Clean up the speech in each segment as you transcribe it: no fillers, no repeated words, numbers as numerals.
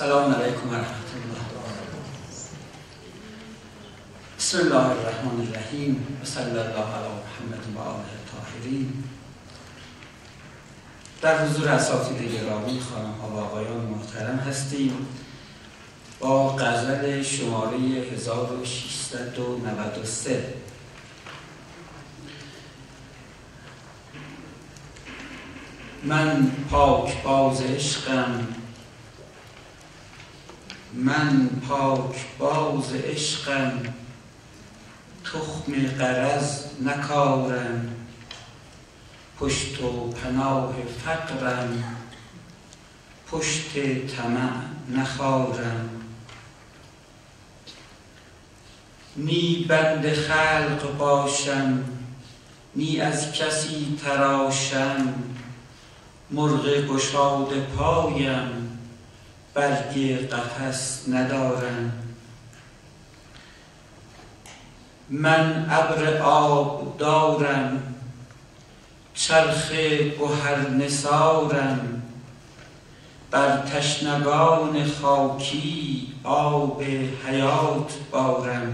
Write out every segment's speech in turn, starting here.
السلام علیکم و رحمت الله و برکاته. بسم الله الرحمن الرحیم و صلی الله علی محمد و آله الطاهرین. در حضور اساتید گرامی، خانم‌ها و آقایان محترم هستیم با غزل شماره 1693. من پاک باز عشقم، من پاک باز عشقم، تخم غرض نکارم، پشت و پناه فقرم، پشت طمع نخارم. نی بند خلق باشم، نی از کسی تراشم، مرغ گشاد پایم، برگ قفس ندارم. من ابر آب دارم، چرخ گهر نثارم، بر تشنگان خاکی آب حیات بارم.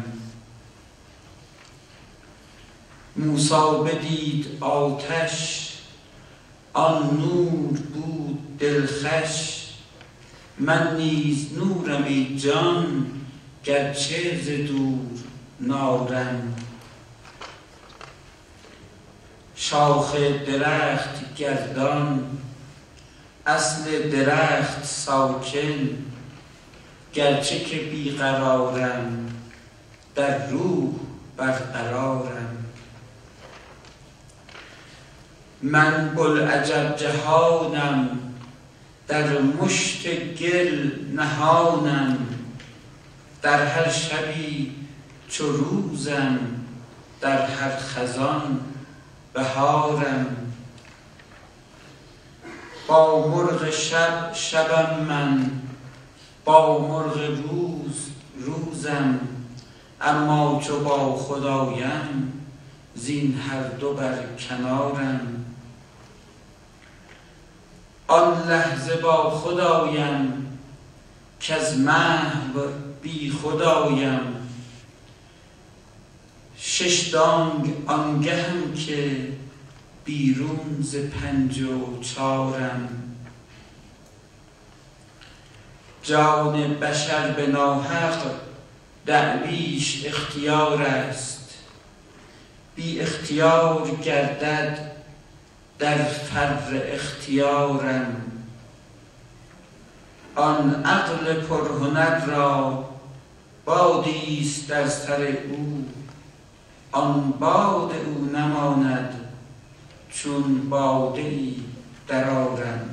موسی بدید آتش، آن نور بود دلخوش، من نیز نورم ای جان، گرچه ز دور نارم. شاخ درخت گردان، اصل درخت ساکن، گرچه که بیقرارم، در روح برقرارم. من بوالعجب جهانم، در مشت گل نهانم، در هر شبی چو روزم، در هر خزان بهارم. با مرغ شب شبم من، با مرغ روز روزم، اما چو با خدایم، زین هر دو بر کنارم. آن لحظه با خدایم، کز محو بی خدایم، شش دانگ آنگهم که بیرون ز پنج و چارم. جان بشر به ناحق دعویش اختیار است، بی اختیار گردد در فر اختیارم. آن عقل پرهنر را بادیست در سر او، آن باد او نماند چون باده ای درآرم.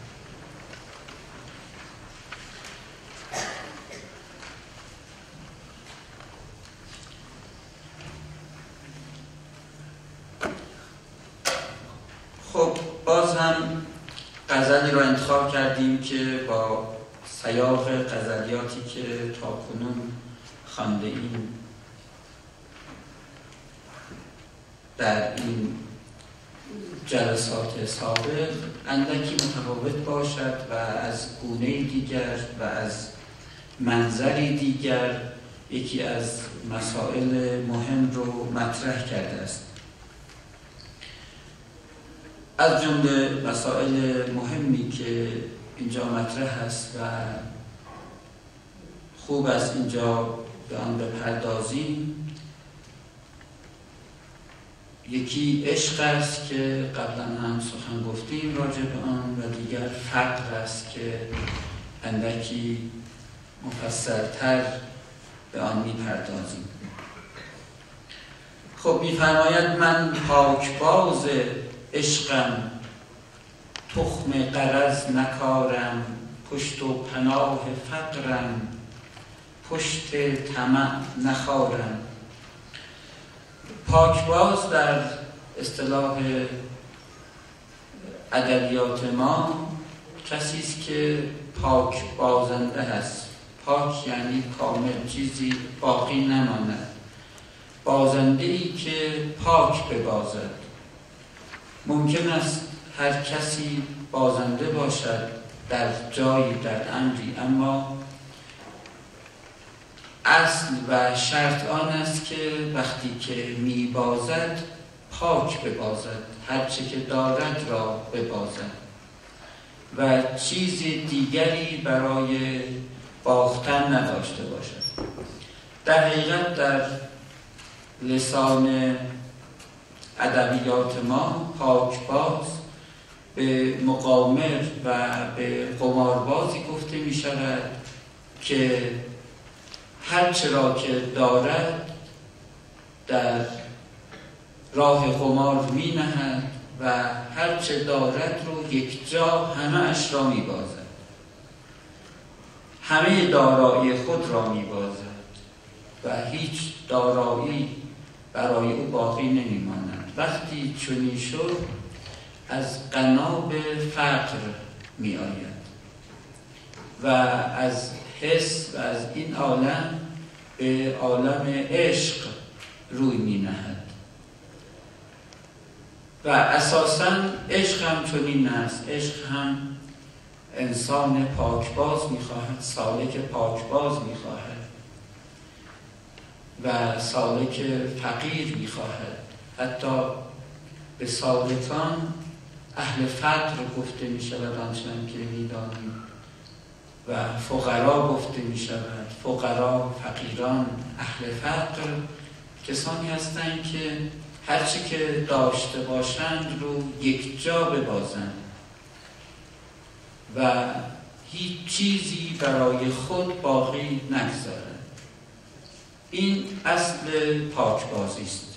خب باز هم غزلی را انتخاب کردیم که با سیاق غزلیاتی که تاکنون خوانده ایم در این جلسات سابق اندکی متفاوت باشد و از گونه دیگر و از منظری دیگر یکی از مسائل مهم رو مطرح کرده است. از جمله مسائل مهمی که اینجا مطرح است و خوب است اینجا به آن بپردازیم، یکی عشق است که قبلا هم سخن گفتیم راجع به آن، و دیگر فقر است که اندکی مفصل‌تر به آن میپردازیم. خب میفرماید من پاکباز عشقم، تخم غرض نکارم، پشت و پناه فقرم، پشت طمع نخارم. پاکباز در اصطلاح ادبیات ما کسی است که پاک بازنده است. پاک یعنی کامل، چیزی باقی نماند. بازنده ای که پاک ببازد. ممکن است هر کسی بازنده باشد در جایی در امری، اما اصل و شرط آن است که وقتی که میبازد پاک ببازد، هرچه که دارد را ببازد و چیز دیگری برای باختن نداشته باشد. در حقیقت در لسان ادبیات ما پاکباز به مقامر و به قماربازی گفته می شود که هرچه را که دارد در راه قمار می نهد و هرچه دارد رو یک جا همه اش را می بازد، همه دارایی خود را می بازد و هیچ دارایی برای او باقی نمی ماند. وقتی چنین شد از غنا به فقر می آید و از حس و از این عالم به عالم عشق روی می نهد و اساساً عشق هم چنین است. عشق هم انسان پاکباز می خواهد، سالک پاکباز می خواهد و سالک فقیر می خواهد. حتی به سالکان اهل فقر گفته می شود آنچنان که می دانیم و فقرا گفته می شود. فقرا، فقیران، اهل فقر کسانی هستند که هرچی که داشته باشند رو یک جا ببازند و هیچ چیزی برای خود باقی نگذارند. این اصل پاکبازی است.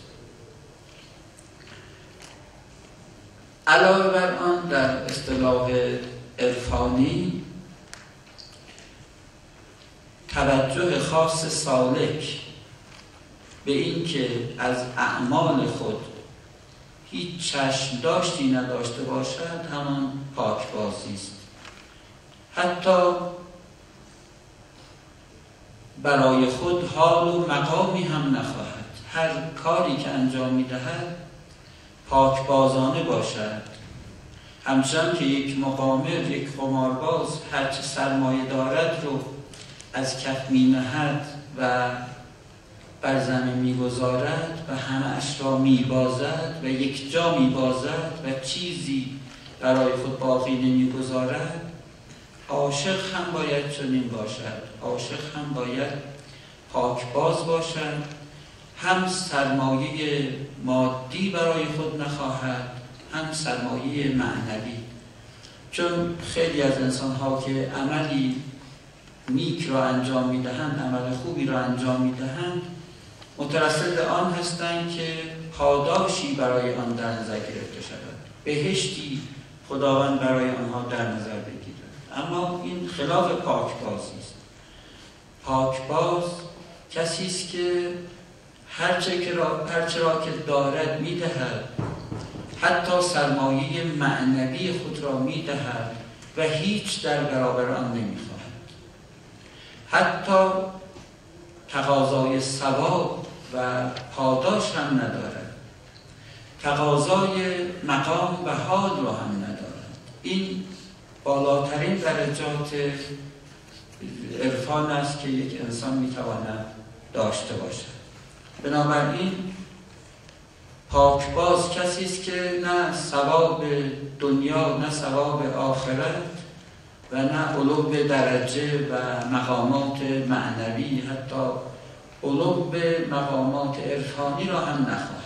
علاوه بر آن در اصطلاح عرفانی توجه خاص سالک به این که از اعمال خود هیچ چشم داشتی نداشته باشد همان پاکبازی است. حتی برای خود حال و مقامی هم نخواهد. هر کاری که انجام می‌دهد پاکبازانه باشد. همچنان که یک مقامر، یک قمارباز هرچه سرمایه دارد رو از کف می‌نهد و بر زمین می‌گذارد و همه اش را می‌بازد و یک جا می‌بازد و چیزی برای خود باقی نمی‌گذارد، عاشق هم باید چنین باشد. عاشق هم باید پاکباز باشد، هم سرمایه مادی برای خود نخواهد، هم سرمایه معنوی. چون خیلی از انسان‌ها که عملی نیک را انجام می‌دهند، عمل خوبی را انجام می‌دهند، مترصد آن هستند که پاداشی برای آن در نظر گرفته شود، بهشتی خداوند برای آنها در نظر بگیرد. اما این خلاف پاکبازی است. پاکباز کسی است که هرچه را که دارد می‌دهد، حتی سرمایه معنوی خود را می‌دهد و هیچ در برابر آن نمی‌خواهد. حتی تقاضای ثواب و پاداش هم ندارد، تقاضای مقام و حال را هم ندارد. این بالاترین درجات عرفان است که یک انسان میتواند داشته باشد. بنابراین پاکباز کسی است که نه ثواب دنیا نه ثواب آخرت و نه علو درجه و مقامات معنوی، حتی علو مقامات عرفانی را هم نخواهد.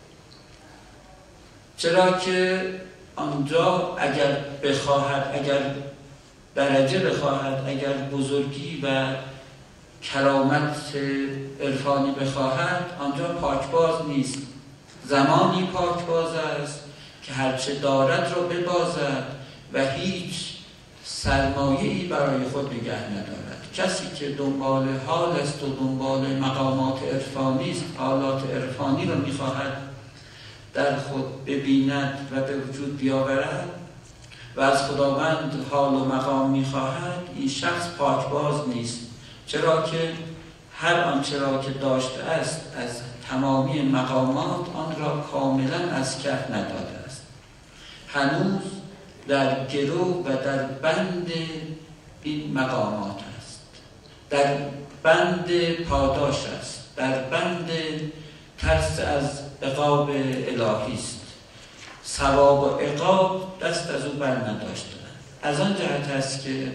چرا که آنجا اگر بخواهد، اگر درجه بخواهد، اگر بزرگی و کرامت عرفانی بخواهد، آنجا پاکباز نیست. زمانی پاکباز است که هرچه دارد را ببازد و هیچ سرمایه‌ای برای خود نگه ندارد. کسی که دنبال حال است و دنبال مقامات عرفانی است، حالات عرفانی را می‌خواهد در خود ببیند و به وجود بیاورد و از خداوند حال و مقام می‌خواهد، این شخص پاکباز نیست. چرا که هر آنچه را که داشته است از تمامی مقامات آن را کاملا از کف نداده است. هنوز در گرو و در بند این مقامات است، در بند پاداش است، در بند ترس از عقاب الهی است. ثواب و عقاب دست از او بر نداشتند. از آن جهت است که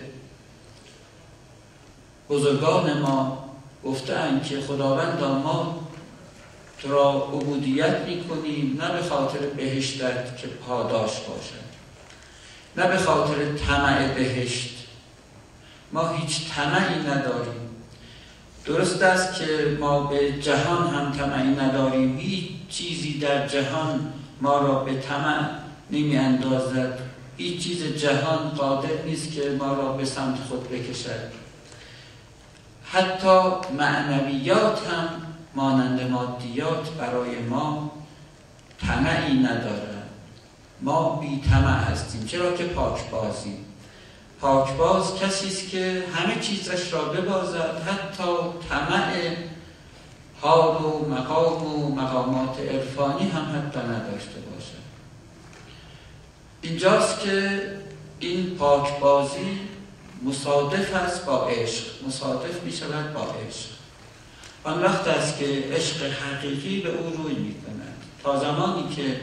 بزرگان ما گفتند که خداوندا ما تو را عبودیت میکنیم نه به خاطر بهشتت که پاداش باشد، نه به خاطر طمع بهشت. ما هیچ طمعی نداریم. درست است که ما به جهان هم طمعی نداریم. هیچ چیزی در جهان ما را به طمع نمی اندازد. هیچ چیز جهان قادر نیست که ما را به سمت خود بکشد. حتی معنویات هم مانند مادیات برای ما طمعی ندارد. ما بی طمع هستیم. چرا که پاکبازیم. پاکباز کسی است که همه چیزش را ببازد، حتی طمع حال و مقام و مقامات عرفانی هم حتی نداشته باشد. اینجاست که این پاکبازی مصادف است با عشق، مصادف می شود با عشق. آن وقت است که عشق حقیقی به او روی می کند. تا زمانی که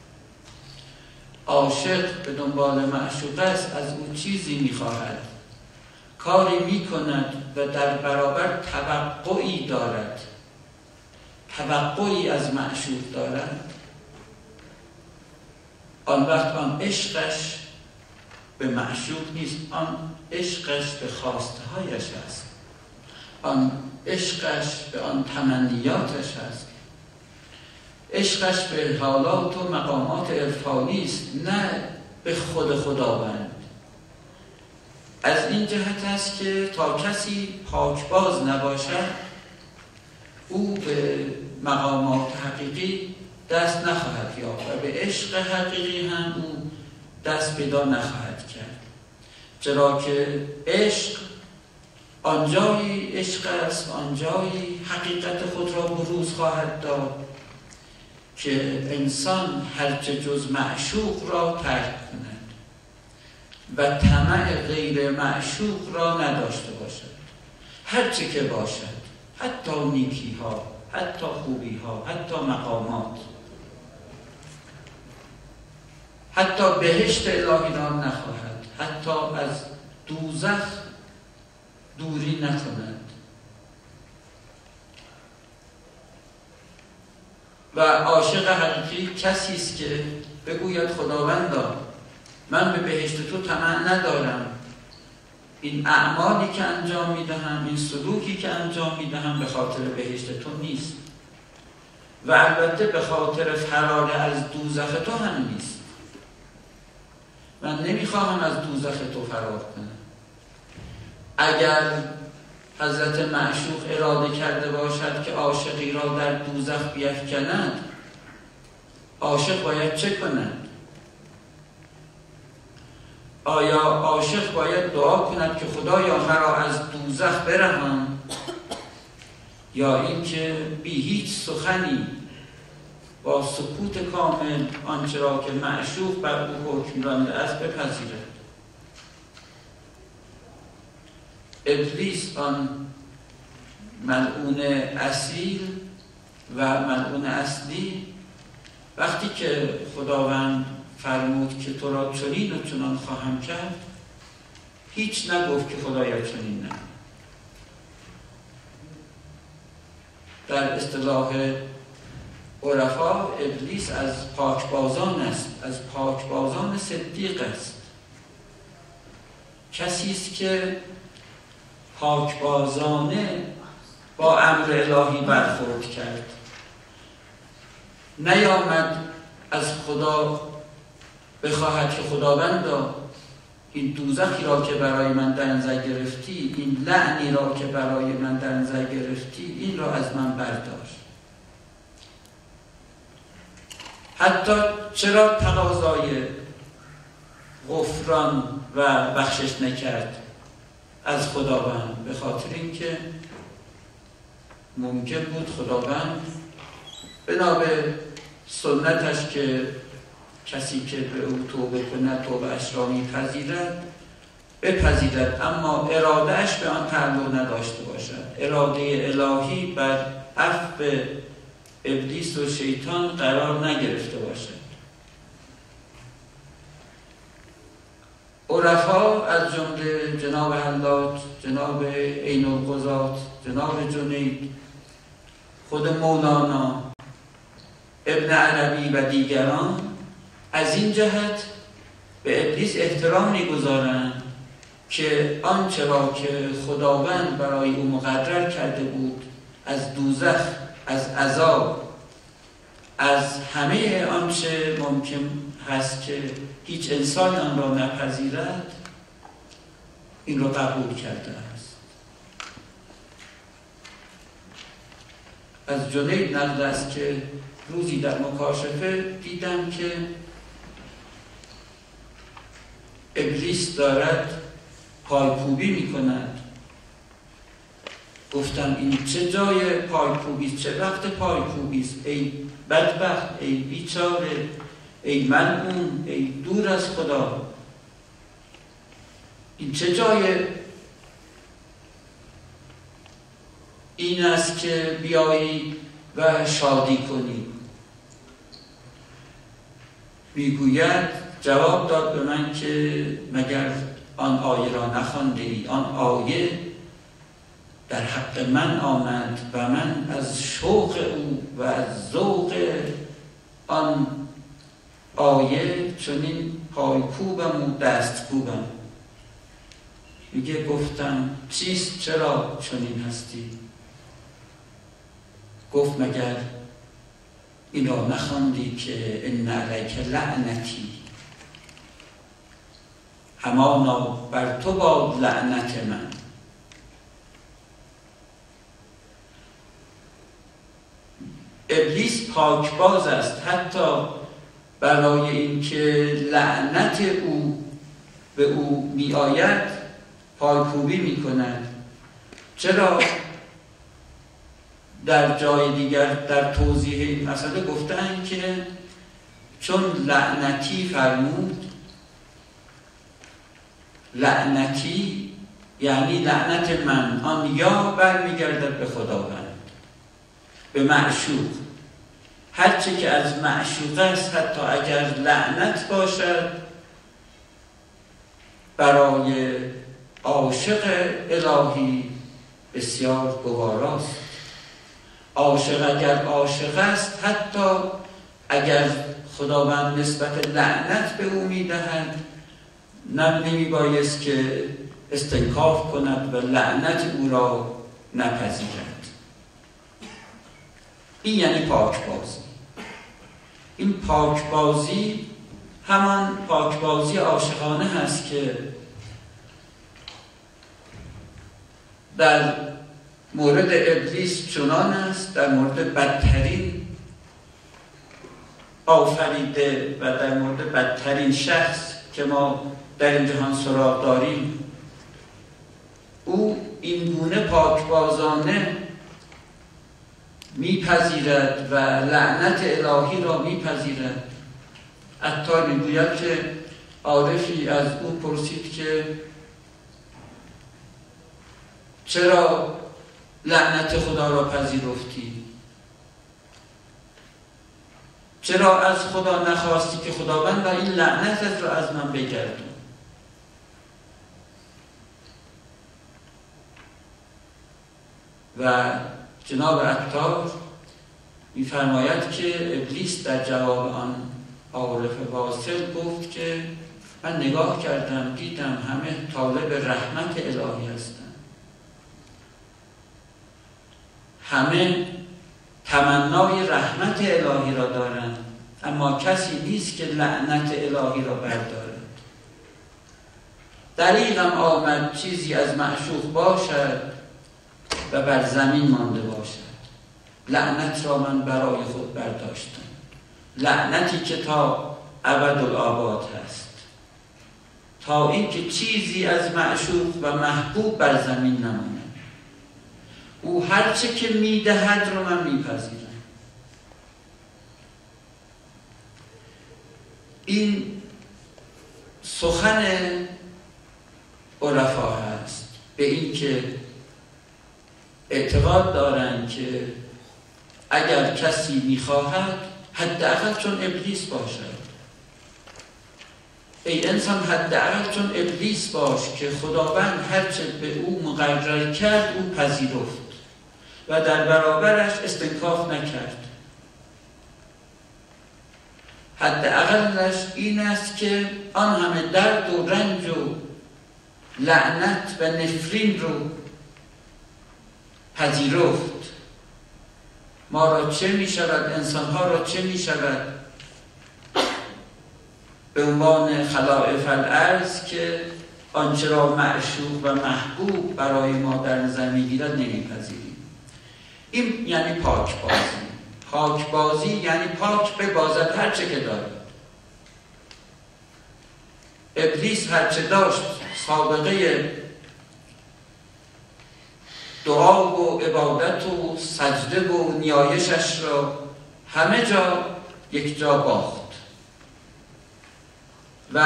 عاشق به دنبال معشوق است، از او چیزی می خواهد، کاری می کند و در برابر توقعی دارد، توقعی از معشوق دارد، آن وقت آن عشقش به معشوق نیست، آن عشقش به خواسته هایش است، آن عشقش به آن تمنیاتش است، عشقش به حالات و مقامات عرفانی است، نه به خود خداوند. از این جهت است که تا کسی پاکباز نباشد او به مقامات حقیقی دست نخواهد یافت و به عشق حقیقی هم او دست پیدا نخواهد کرد. چرا که عشق آنجایی عشق است، آنجایی حقیقت خود را بروز خواهد داد که انسان هرچه جز معشوق را ترک کند و طمع غیر معشوق را نداشته باشد. هرچه که باشد، حتی نیکی ها، حتی خوبی ها، حتی مقامات، حتی بهشت الهی را نخواهد، حتی از دوزخ دوری نکند. و عاشق حقیقی کسی است که بگوید خداوندا من به بهشت تو طمع ندارم، این اعمالی که انجام میدهم، این سلوکی که انجام میدهم به خاطر بهشت تو نیست و البته به خاطر فرار از دوزخ تو هم نیست. من نمیخواهم از دوزخ تو فرار کنم. اگر حضرت معشوق اراده کرده باشد که عاشقی را در دوزخ بیفکند، عاشق باید چه کند؟ آیا عاشق باید دعا کند که خدایا مرا از دوزخ برهان، یا اینکه بی هیچ سخنی با سکوت کامل آنچه را که معشوق بر او حکم رانده است بپذیرد؟ ابلیس آن ملعون اصیل و ملعون اصلی وقتی که خداوند فرمود که تو را چنین و چنان خواهم کرد، هیچ نگفت که خدایا چنین نه. در اصطلاح عرفا ابلیس از پاکبازان است، از پاکبازان صدیق است. کسی است که پاکبازانه با امر الهی برخورد کرد، نیامد از خدا بخواهد که خداوندا این دوزخی را که برای من در نظر گرفتی، این لعنی را که برای من در نظر گرفتی، این را از من بردار. حتی چرا تقاضای غفران و بخشش نکرد از خداوند؟ به خاطر اینکه ممکن بود خداوند بنا به سنتش که کسی که به او توبه کند توبه اش را میپذیرد بپذیرد، اما ارادهش به آن تعلق نداشته باشد. اراده الهی بر عفو ابلیس و شیطان قرار نگرفته باشد. عرفا از جمله جناب حلاج، جناب عین القضات، جناب جنید، خود مولانا، ابن عربی و دیگران از این جهت به ابلیس احترام می‌گذارند که آنچه را که خداوند برای او مقرر کرده بود از دوزخ، از عذاب، از همه آنچه ممکن هست که هیچ انسان آن را نپذیرد، این را قبول کرده است. از جنید نقل است که روزی در مکاشفه دیدم که ابلیس دارد پایکوبی می کند. گفتم این چه جای پایکوبی، چه وقت پایکوبی است؟ ای بدبخت، ای بیچاره، ای ملعون، ای دور از خدا، این چه جای این است که بیایی و شادی کنی؟ میگوید، جواب داد به من که مگر آن آیه را نخوانده ای؟ آن آیه در حق من آمد و من از شوق او و از ذوق آن آیه چنین پایکوبم و دستکوبم. میگه گفتم چیست، چرا چنین هستی؟ گفت مگر این را نخواندی که ان علیک لعنتی، همانا بر تو باد لعنت من. ابلیس پاکباز است، حتی برای اینکه لعنت او به او می آید پایکوبی می کند. چرا؟ در جای دیگر در توضیح این مسئله گفتن که چون لعنتی فرمود، لعنتی یعنی لعنت من، آن یا برمیگردد به خداوند، به معشوق. هرچه که از معشوق است، حتی اگر لعنت باشد، برای عاشق الهی بسیار گواراست. عاشق اگر عاشق است، حتی اگر خداوند نسبت لعنت به او میدهد، نمی بایست که استنکاف کند و لعنت او را نپذیرد. این یعنی پاکبازی. این پاکبازی همان پاکبازی عاشقانه هست که در مورد ابلیس چنان است، در مورد بدترین آفریده و در مورد بدترین شخص که ما در این جهان سراغ داریم، او این گونه پاکبازانه میپذیرد و لعنت الهی را میپذیرد. عطار میگوید که عارفی از او پرسید که چرا لعنت خدا را پذیرفتی؟ چرا از خدا نخواستی که خداوند و این لعنت را از من بگردون؟ و جناب عطار می‌فرماید که ابلیس در جواب آن عارف واصل گفت که من نگاه کردم دیدم همه طالب رحمت الهی هستند، همه تمنای رحمت الهی را دارند، اما کسی نیست که لعنت الهی را بردارد. دریغم آمد چیزی از معشوق باشد و بر زمین مانده باشد. لعنت را من برای خود برداشتم، لعنتی که تا ابدالآباد هست، تا اینکه چیزی از معشوق و محبوب بر زمین نماند. او هرچه که میدهد رو من میپذیرم. این سخن عرفا هست، به این که اعتقاد دارند که اگر کسی میخواهد حداقل چون ابلیس باشد. ای انسان حداقل چون ابلیس باش که خداوند هرچه به او مقرر کرد او پذیرفت و در برابرش استنکاف نکرد. حداقلش این است که آن همه درد و رنج و لعنت و نفرین رو پذیرفت. ما را چه می شود، انسانها را چه می شود به عنوان خلائف الارض که آنچه را معشوق و محبوب برای ما در نظر می گیرد نمیپذیریم. این یعنی پاک بازی. پاک بازی یعنی پاک ببازد هرچه که دارد. ابلیس هرچه داشت سابقه دعا و عبادت و سجده و نیایشش را همه جا یک جا باخت و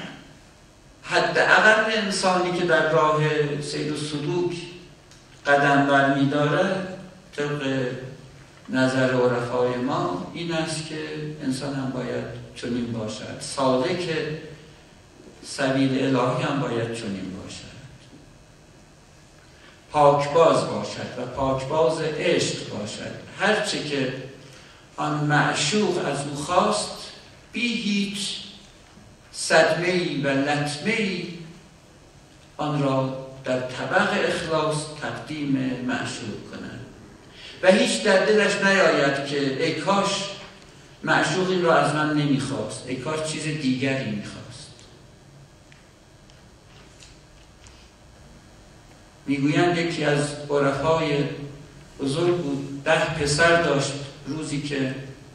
حداقل انسانی که در راه سیر و سلوک قدم برمی دارد طبق نظر عرفای ما این است که انسان هم باید چنین باشد، سالک سبیل الهی هم باید چنین باشد، پاکباز باشد و پاکباز عشق باشد. هرچه که آن معشوق از او خواست بی هیچ صدمه‌ای و لطمه‌ای آن را در طبق اخلاص تقدیم معشوق کند و هیچ در دلش نیاید که ای کاش معشوق این را از من نمیخواست، ای کاش چیز دیگری میخواست. میگویند یکی از عرفای بزرگ بود، 10 پسر داشت. روزی که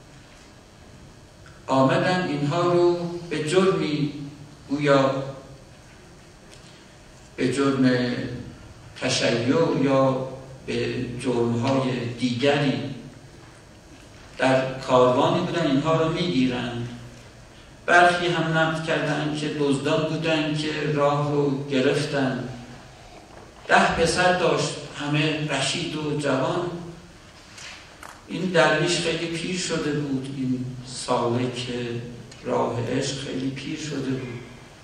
آمدن اینها رو به جرمی گویا به جرم تشیع یا به جرمهای دیگری در کاروانی بودن، اینها رو میگیرن. برخی هم نقل کردن که دزدان بودن که راه رو گرفتن. 10 پسر داشت، همه رشید و جوان. این درویش خیلی پیر شده بود، این سالک راه عشق خیلی پیر شده بود.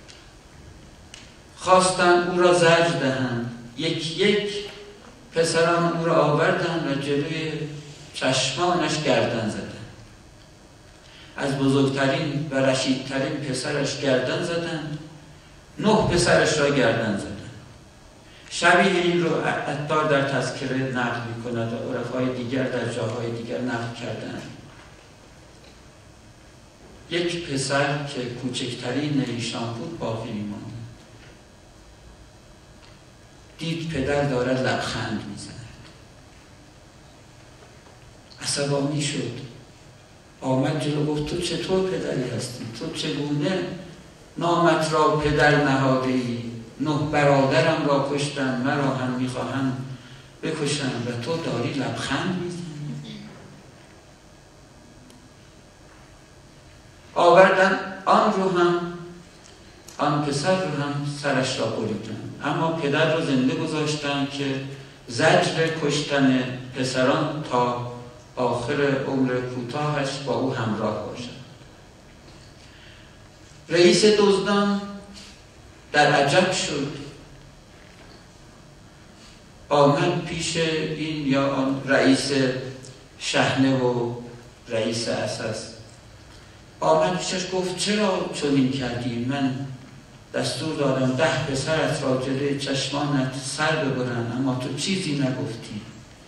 خواستن او را زجر دهند، یک یک پسران او را آوردن و جلوی چشمانش گردن زدن. از بزرگترین و رشیدترین پسرش گردن زدن، 9 پسرش را گردن زدن. شبیه این رو عطار در تذکره نقل می کند و عرفای دیگر در جاهای دیگر نقل کردن. یک پسر که کوچکترین ایشان بود باقی می‌ماند. دید پدر دارد لبخند میزند، عصبانی شد، آمد جلو گفت تو چطور پدری هستی؟ تو چگونه نامت را پدر نهاده ای؟ 9 برادرم را کشتن، مرا هم میخواهم بکشن و تو داری لبخند میزنی. آوردن آن رو هم، آن پسر رو هم سرش را بریدن، اما پدر رو زنده گذاشتن که زجر کشتن پسران تا آخر عمر کوتاهش با او همراه باشد. رئیس دزدان در عجب شد، آمد پیش این یا آن رئیس شحنه و رئیس اساس، آمد پیشش گفت چرا چنین کردی؟ من دستور دادم 10 پسرت را جلوی چشمانت سر ببرن اما تو چیزی نگفتی.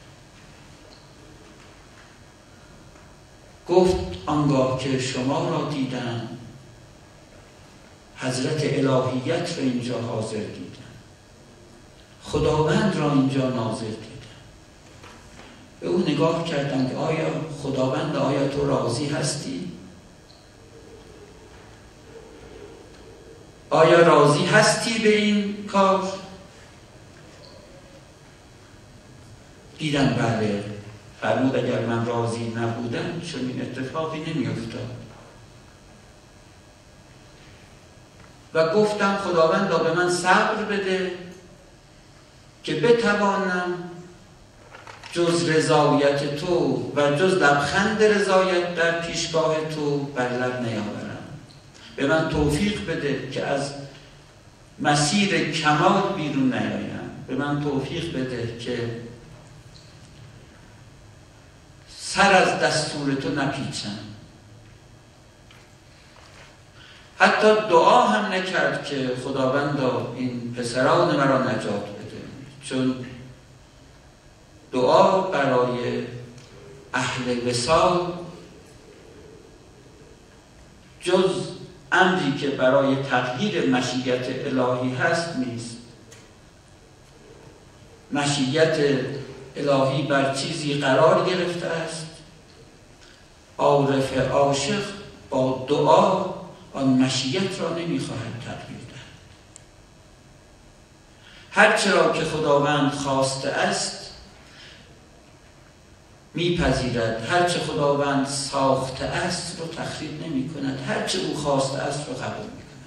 گفت آنگاه که شما را دیدم حضرت الهیت را اینجا حاضر دیدم، خداوند را اینجا ناظر دیدم. به او نگاه کردم که آیا خداوند، آیا تو راضی هستی؟ آیا راضی هستی به این کار؟ دیدم بله. فرمود اگر من راضی نبودم چون این اتفاقی نمی افتاد. و گفتم خداوندا به من صبر بده که بتوانم جز رضایت تو و جز لبخند رضایت در پیشگاه تو بر لب نیاورم. به من توفیق بده که از مسیر کمال بیرون نیایم. به من توفیق بده که سر از دستور تو نپیچم. حتی دعا هم نکرد که خداوندا این پسران مرا نجات بده، چون دعا برای اهل وصال جز امری که برای تغییر مشیت الهی هست نیست. مشیت الهی بر چیزی قرار گرفته است. عارف عاشق با دعا آن مشیت را نمیخواهد تغییر دهد. هرچه را که خداوند خواسته است میپذیرد، هرچه خداوند ساخته است رو تخریب نمی کند، هرچه او خواسته است رو قبول می کند.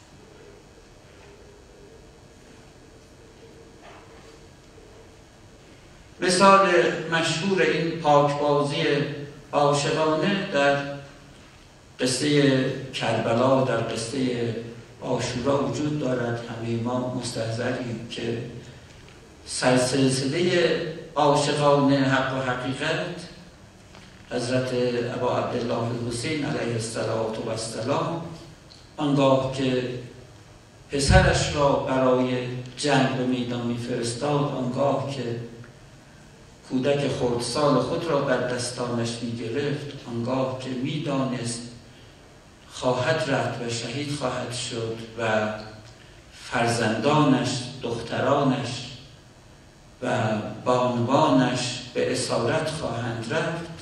مثال مشهور این پاکبازی عاشقانه در قصه کربلا، در قصه عاشورا وجود دارد. همه ما مستحضریم که سلسله عاشقان حق و حقیقت حضرت ابا عبدالله الحسین علیه السلام آنگاه که پسرش را برای جنگ به میدان میفرستاد، آنگاه که کودک خردسال خود را بر دستانش میگرفت، آنگاه که میدانست خواهد رفت و شهید خواهد شد و فرزندانش، دخترانش و بانوانش به اسارت خواهند رفت،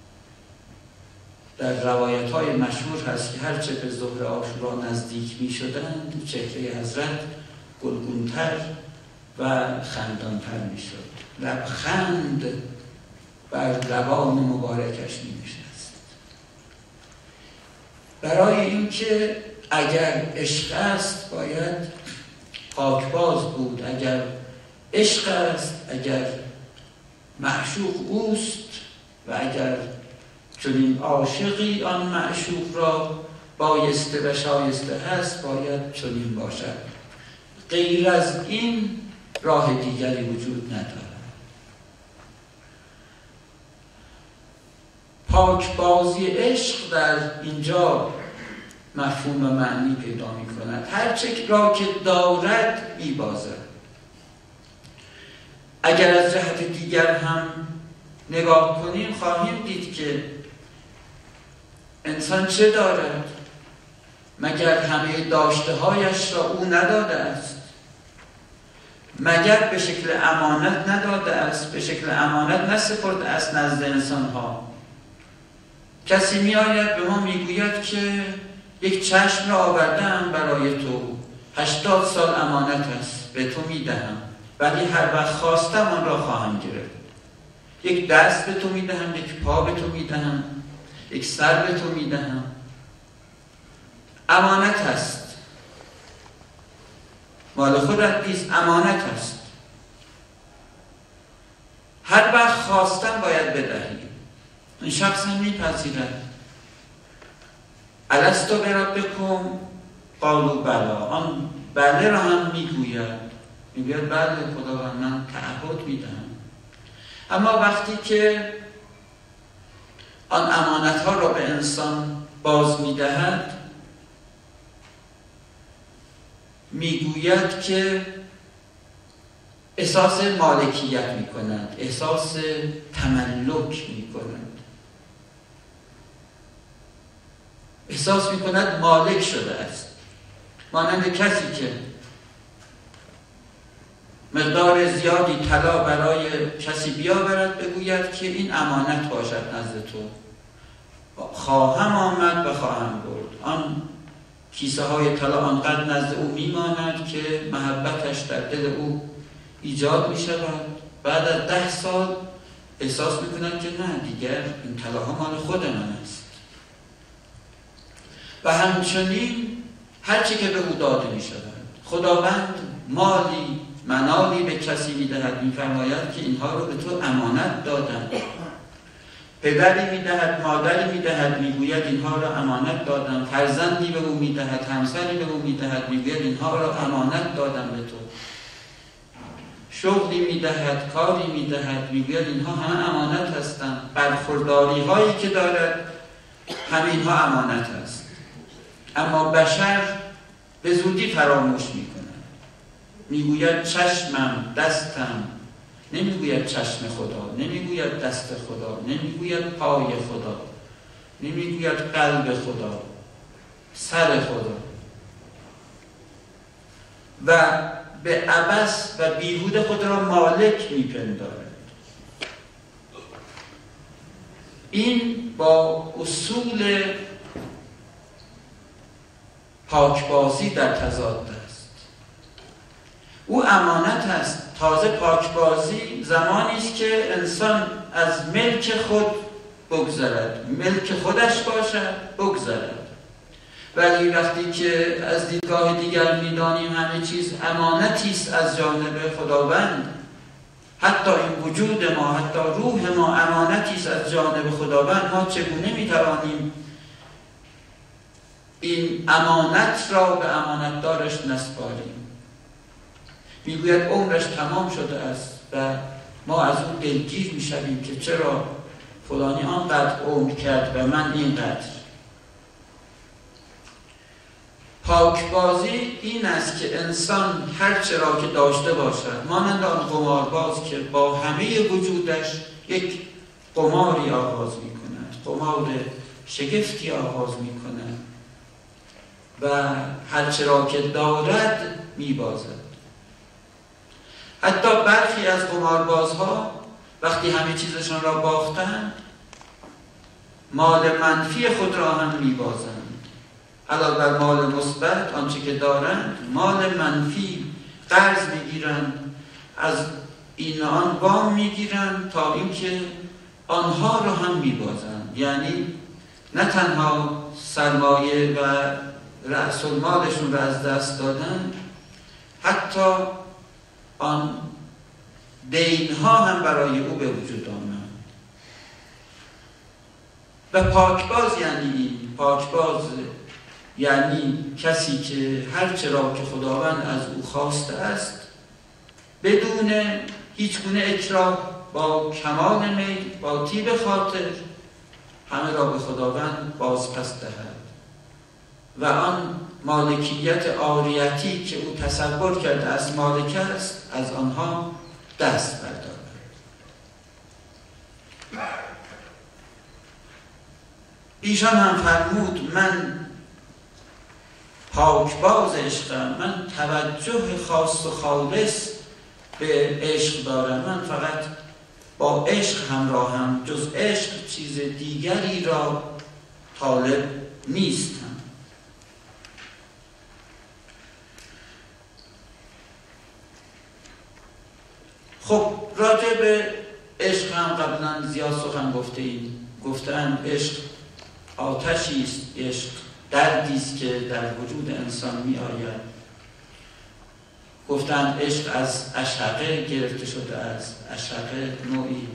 در روایت‌های مشهور هست که هرچه به ظهر عاشورا نزدیک می شدند چهره حضرت گلگونتر و خندانتر می شد. لبخند بر لبان مبارکش می نشست. برای اینکه اگر عشق است باید پاکباز بود، اگر عشق است، اگر معشوق اوست و اگر چنین عاشقی آن معشوق را بایسته و شایسته هست باید چنین باشد. غیر از این راه دیگری وجود ندارد. پاکبازی عشق در اینجا مفهوم و معنی پیدا می کند. هر چه را که دارد می بازد. اگر از جهت دیگر هم نگاه کنیم خواهیم دید که انسان چه دارد؟ مگر همه داشته هایش را او نداده است؟ مگر به شکل امانت نداده است؟ به شکل امانت نسپرده است نزد انسان ها؟ کسی می آید به ما می گوید که یک چشم را آوردم برای تو، 80 سال امانت است، به تو می دهم، ولی هر وقت خواستم آن را خواهم گرفت. یک دست به تو می دهم، یک پا به تو می دهم، یک سر به تو می دهم. امانت است، مال خودت نیست، امانت است. هر وقت خواستم باید بدهی. این شخص هم میپذیرد. الستو بربکم قالوا بلی. آن بله را هم میگوید، میگوید بله خداوند من تعهد میدهم. اما وقتی که آن امانت ها را به انسان باز میدهد میگوید که احساس مالکیت میکند، احساس تملک میکند، احساس میکند مالک شده است. مانند کسی که مقدار زیادی طلا برای کسی بیاورد بگوید که این امانت باشد نزد تو، خواهم آمد و خواهم برد. آن کیسه های طلا آنقدر نزد او میماند که محبتش در دل او ایجاد می شود. بعد از 10 سال احساس میکنند که نه دیگر این طلاها مال خود من است. و همچنین هرچی که به او داده می شود. خداوند مالی منالی به کسی می دهد، می فرماید که اینها رو به تو امانت دادم. پدری می دهد، مادری می دهد، می گوید اینها رو امانت دادم. فرزندی به او می دهد، همسری به او می دهد، می گوید اینها رو امانت دادم به تو. شغلی می دهد، کاری می دهد، می گوید اینها همه امانت هستند. برخورداری هایی که دارد همه اینها امانت است. اما بشر به زودی فراموش می کند. می گوید چشمم، دستم، نمی گوید چشم خدا، نمی گوید دست خدا، نمی گوید پای خدا، نمی گوید قلب خدا، سر خدا، و به عبث و بیهوده خود را مالک می پندارد. این با اصول پاکبازی در تضاد است. او امانت است. تازه پاکبازی زمانی است که انسان از ملک خود بگذرد، ملک خودش باشد، بگذرد. ولی وقتی که از دیدگاه دیگر می‌دانیم همه چیز امانتی است از جانب خداوند، حتی این وجود ما، حتی روح ما امانتی است از جانب خداوند، ما چگونه می‌توانیم این امانت را به امانتدارش نسپاریم؟ میگوید عمرش تمام شده است و ما از اون دلگیر میشویم که چرا فلانی آنقدر عمر کرد و من اینقدر. پاکبازی این است که انسان هر چرا که داشته باشد، مانند آن قمارباز که با همه وجودش یک قماری آغاز می کند، قمار شگفتی آغاز می کند و هر چرا که دارد می بازد. حتی برخی از قماربازها وقتی همه چیزشان را باختند، مال منفی خود را هم می بازند. علاوه بر مال مثبت آنچه که دارند، مال منفی قرض میگیرند، از این آن وام میگیرند تا اینکه آنها را هم میبازند. یعنی نه تنها سرمایه و رأس المالشون را از دست دادن، حتی آن دینها هم برای او به وجود آمد. و پاکباز یعنی این، پاکباز یعنی کسی که هر چرا که خداوند از او خواسته است بدون هیچ گونه اکراه، با کمال میل، با طیب خاطر همه را به خداوند بازپس دهد و آن مالکیت عاریتی که او تصور کرده از مالک است از آنها دست بردارد. ایشان هم فرمود من پاکباز عشقم، من توجه خاص و خالص به عشق دارم، من فقط با عشق همراهم، جز عشق چیز دیگری را طالب نیستم. خب راجع به عشق هم قبلا زیاد سخن گفتن عشق آتشی است، عشق دردی است که در وجود انسان می آید. گفتند عشق از اشرقه گرفته شده است. اشرقه نوعی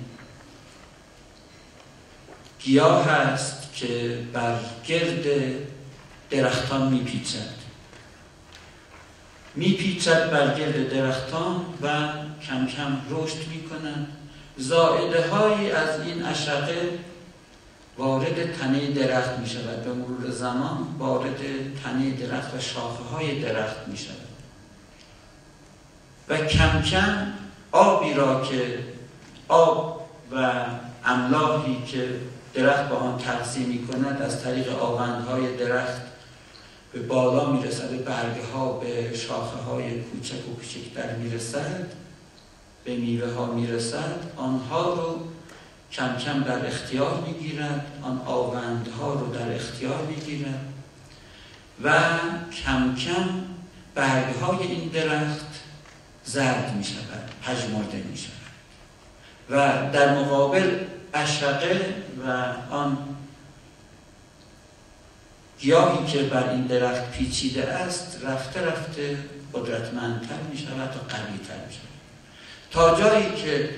گیاه است که بر گرد درختان می پیچد بر گرد درختان و کم کم رشد می کند. زائده هایی از این اشرقه وارد تنه درخت می شود، به مرور زمان وارد تنه درخت و شاخه های درخت می شود و کم کم آبی را که آب و املاحی که درخت با آن تغذیه می کند از طریق آوندهای درخت به بالا می رسد، به برگه ها، به شاخه های کوچک و کوچکتر می رسد، به میوه ها می رسد. آنها رو کم کم در اختیار می گیرد، آن آوندها رو در اختیار می گیرد و کم کم برگه های این درخت زرد می شود، پژمرده می شود و در مقابل اشرقه و آن گیاهی که بر این درخت پیچیده است رفته رفته قدرتمندتر می شود و قوی‌تر می شود، تا جایی که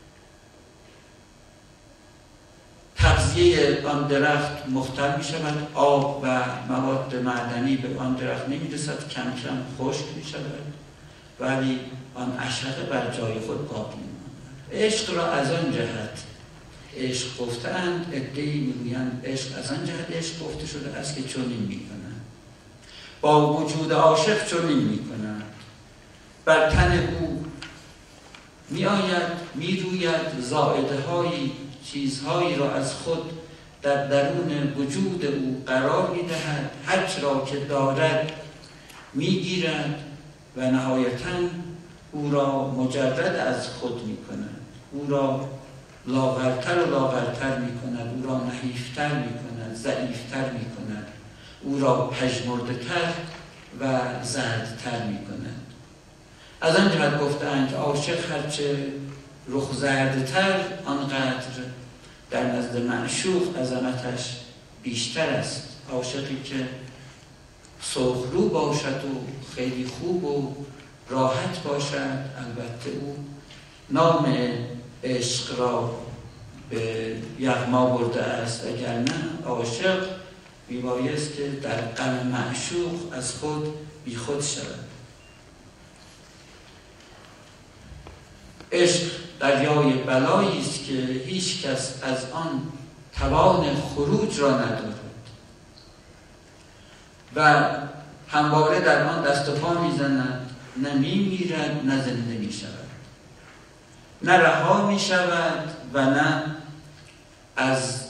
تغذیه آن درخت مختل می شود، آب و مواد معدنی به آن درخت نمی رسد، کم کم خشک می شود، ولی آن عشق بر جای خود باقی می ماند. عشق را از آن جهت عشق گفتند، عده‌ای میگویند عشق از آن جهت عشق گفته شده است که چنین میکنند، با وجود عاشق چنین میکنند، بر تن او میآید میروید، زائده هایی چیزهایی را از خود در درون وجود او قرار میدهد، هرچ را که دارد میگیرد و نهایتاً او را مجرد از خود میکند، او را لاغرتر و لاغرتر میکند، او را نحیفتر میکند، ضعیفتر میکند، او را پژمرده‌تر و زردتر میکند. از آن جهت گفتند که عاشق هرچه رخ زردتر آنقدر در نزد معشوق عظمتش بیشتر است. عاشقی که سرخرو باشد و خیلی خوب و راحت باشد، البته او نام عشق را به یغما برده است، اگر نه عاشق میبایست که در غم معشوق از خود بیخود شود. عشق دریای بلایی است که هیچ کس از آن توان خروج را ندارد و همواره در آن دست و پا میزند، نه میمیرد نه زنده میشود، نه رها میشود و نه از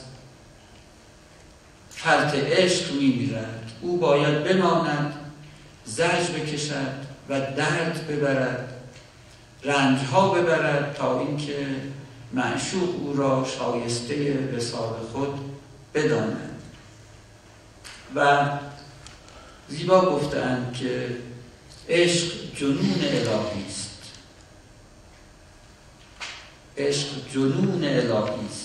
فرط عشق میمیرد. او باید بماند، زجر بکشد و درد ببرد، رنجها ببرد، تا اینکه معشوق او را شایسته وصال خود بداند. و زیبا گفتند که عشق جنون الهی است، عشق جنون الهی است.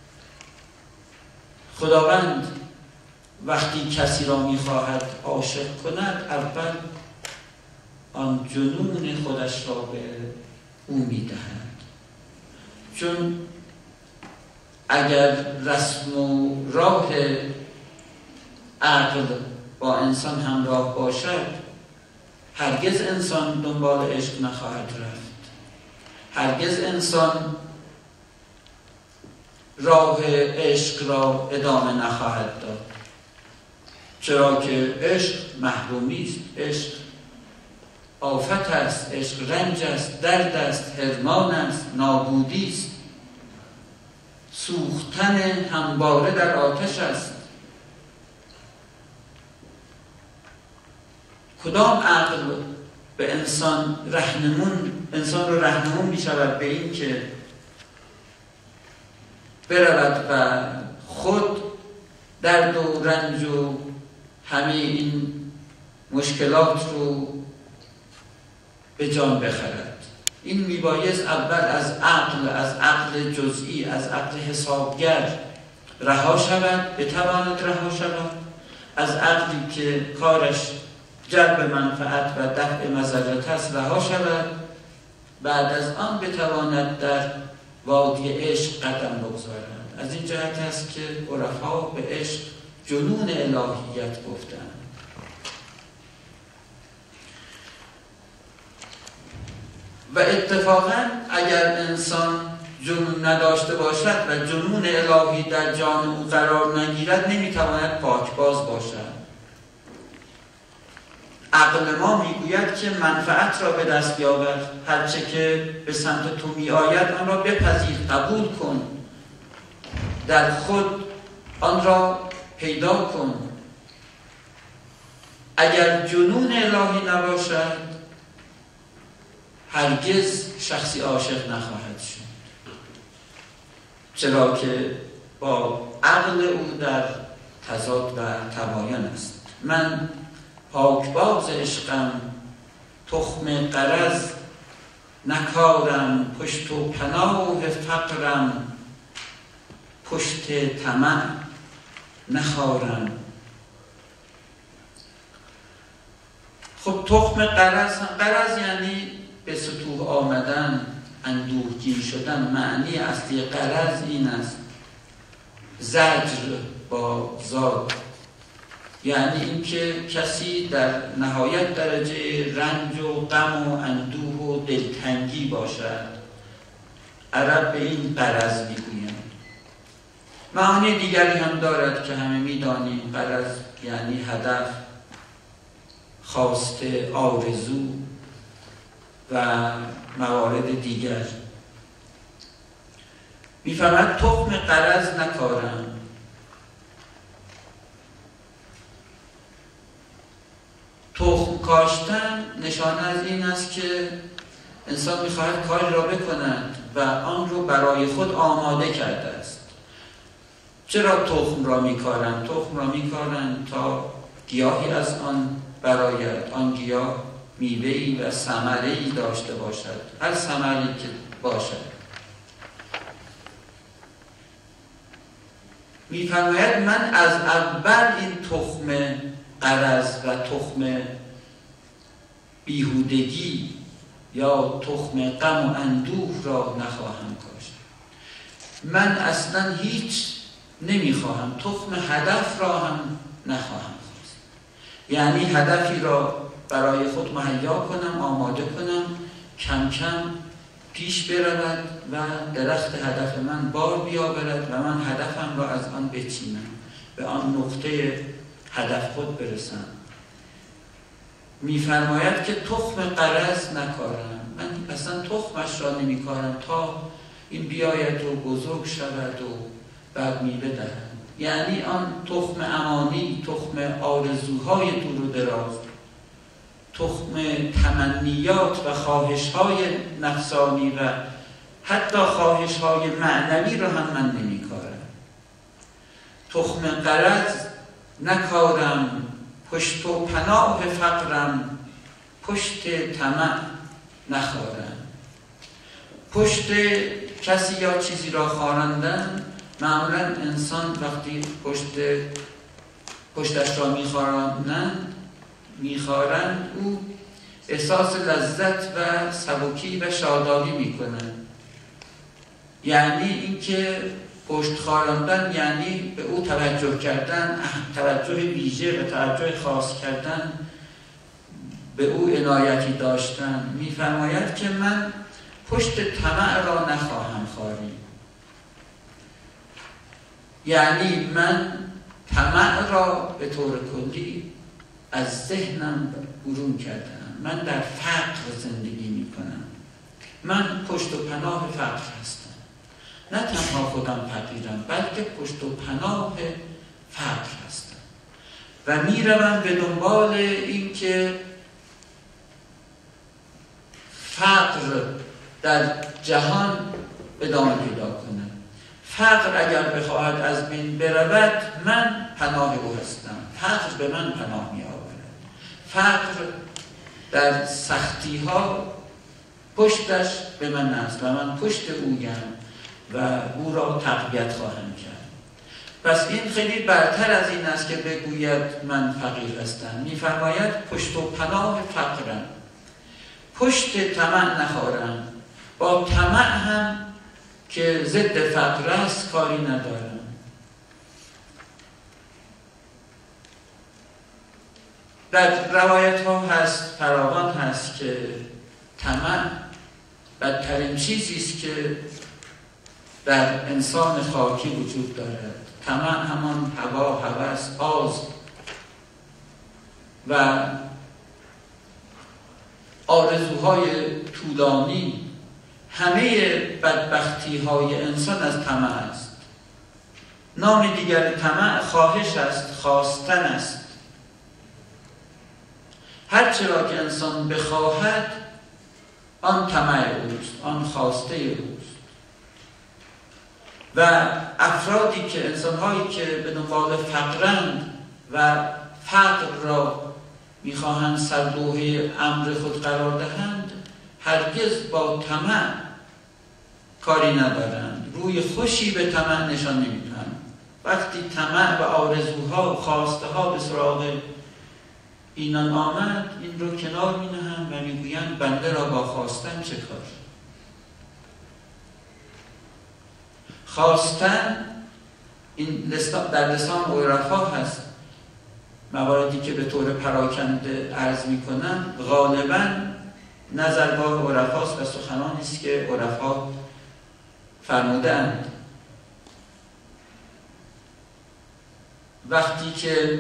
خداوند وقتی کسی را می‌خواهد عاشق کند، اول آن جنون خودش را به او می‌دهد، چون اگر رسم و راه عقل با انسان همراه باشد، هرگز انسان دنبال عشق نخواهد رفت، هرگز انسان راه عشق را ادامه نخواهد داد، چرا که عشق محرومی است، عشق آفت است، عشق رنج است، درد است، حرمان است، نابودی است، سوختن همواره در آتش است. کدام عقل به انسان رو رهنمون می شود به این که برود و خود درد و رنج و همه این مشکلات رو به جان بخرد؟ این میبایست اول از عقل جزئی، از عقل حسابگر رها شود، بتواند رها شود، از عقلی که کارش جلب منفعت و دفع مضرت است رها شود، بعد از آن بتواند در وادی عشق قدم بگذارد. از این جهت است که عرفا به عشق جنون الهیت گفتند. و اتفاقا اگر انسان جنون نداشته باشد و جنون الهی در جان او قرار نگیرد، نمیتواند پاکباز باشد. عقل ما میگوید که منفعت را به دست بیاور، هرچه که به سمت تو می آید آن را بپذیر، قبول کن، در خود آن را پیدا کن. اگر جنون الهی نباشد، هرگز شخصی عاشق نخواهد شد، چرا که با عقل او در تضاد و تباین است. من پاکباز عشقم، تخم غرض نکارم، پشت و پناه فقرم، پشت طمع نخارم. خب تخم غرض یعنی به سطوح آمدن، اندوهگین شدن. معنی اصلی غرض این است: زجر با زاد، یعنی اینکه کسی در نهایت درجه رنج و غم و اندوه و دلتنگی باشد. عرب به این غرض میگویند. معانی دیگری هم دارد که همه میدانیم. غرض یعنی هدف، خواسته، آرزو و موارد دیگر. میفرماید تخم غرض نکارم. تخم کاشتن نشانه از این است که انسان میخواهد کاری را بکند و آن رو برای خود آماده کرده است. چرا تخم را میکارند؟ تخم را میکارند تا گیاهی از آن برآید، آن گیاه میوه‌ای و ثمره‌ای داشته باشد، هر ثمری که باشد. میفرماید من از اول این تخم غرض و تخم بیهودگی یا تخم غم و اندوه را نخواهم کاشت. من اصلا هیچ نمیخواهم، تخم هدف را هم نخواهم خواست. یعنی هدفی را برای خود مهیا کنم، آماده کنم، کم کم پیش برود و درخت هدف من بار بیاورد و من هدفم را از آن بچینم، به آن نقطه هدف خود برسم. میفرماید که تخم غرض نکارم. من اصلا تخمش را نمیکارم تا این بیاید و بزرگ شود و بعد میوه دهد. یعنی آن تخم امانی، تخم آرزوهای دور و دراز، تخم تمنیات و خواهش‌های نفسانی و حتی خواهش‌های معنوی را هم من نمی‌کارم. تخم غرض نکارم، پشت و پناه فقرم، پشت طمع نخارم. پشت کسی یا چیزی را خاراندن، معمولا انسان وقتی پشتش را میخارند او احساس لذت و سبکی و شادابی میکنند. یعنی اینکه پشت خاراندن یعنی به او توجه کردن، توجه ویژه و توجه خاص کردن، به او عنایتی داشتن. میفرماید که من پشت طمع را نخواهم خارید. یعنی من طمع را به طور کلی از ذهنم برون کردم. من در فقر زندگی میکنم. من پشت و پناه فقر هستم. نه تنها خودم فقیرم، بلکه پشت و پناه فقر هستم و میروم به دنبال این که فقر در جهان ادامه پیدا کنه. فقر اگر بخواهد از بین برود، من پناه او هستم. فقر به من پناه می آورد. فقر در سختی ها پشتش به من است و من پشت اویم و او را تقویت خواهم کرد. پس این خیلی برتر از این است که بگوید من فقیر هستم. میفرماید پشت و پناه فقرم، پشت طمع نخورم. با طمع هم که ضد فقر است کاری ندارم. در روایت ها هست، فراوان هست که طمع بدترین چیزی است که در انسان خاکی وجود دارد. طمع همان هوا، هوس، آز و آرزوهای طولانی. همه بدبختی های انسان از طمع است. نام دیگر طمع خواهش است، خواستن است. هر چرا که انسان بخواهد آن طمع اوست، آن خواسته اوست. و افرادی که انسان‌هایی که به دنبال فقرند و فقر را می‌خواهند سرلوحه امر خود قرار دهند، هرگز با طمع کاری ندارند. روی خوشی به طمع نشان نمی‌دهند. وقتی طمع و آرزوها و خواسته ها به سراغ اینان آمد این رو کنار می نهند و میگویند بنده را با خواستن چه کار. خواستن این در لسان عرفا هست، مواردی که به طور پراکنده عرض می کنم غالبا نظرگاه عرفاست و سخنانی است که عرفا فرمودند. وقتی که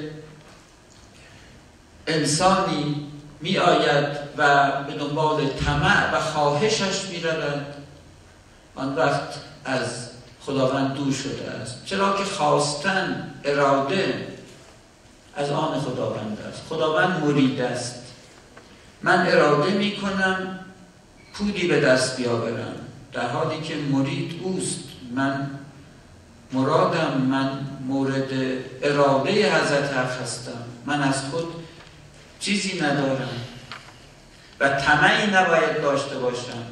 انسانی می آید و به دنبال طمع و خواهشش می رود، آن وقت از خداوند دور شده است، چرا که خواستن، اراده از آن خداوند است. خداوند مرید است. من اراده می کنم پولی به دست بیاورم، در حالی که مرید اوست. من مرادم، من مورد اراده حضرت حق هستم، من از خود چیزی ندارم و طمعی نباید داشته باشم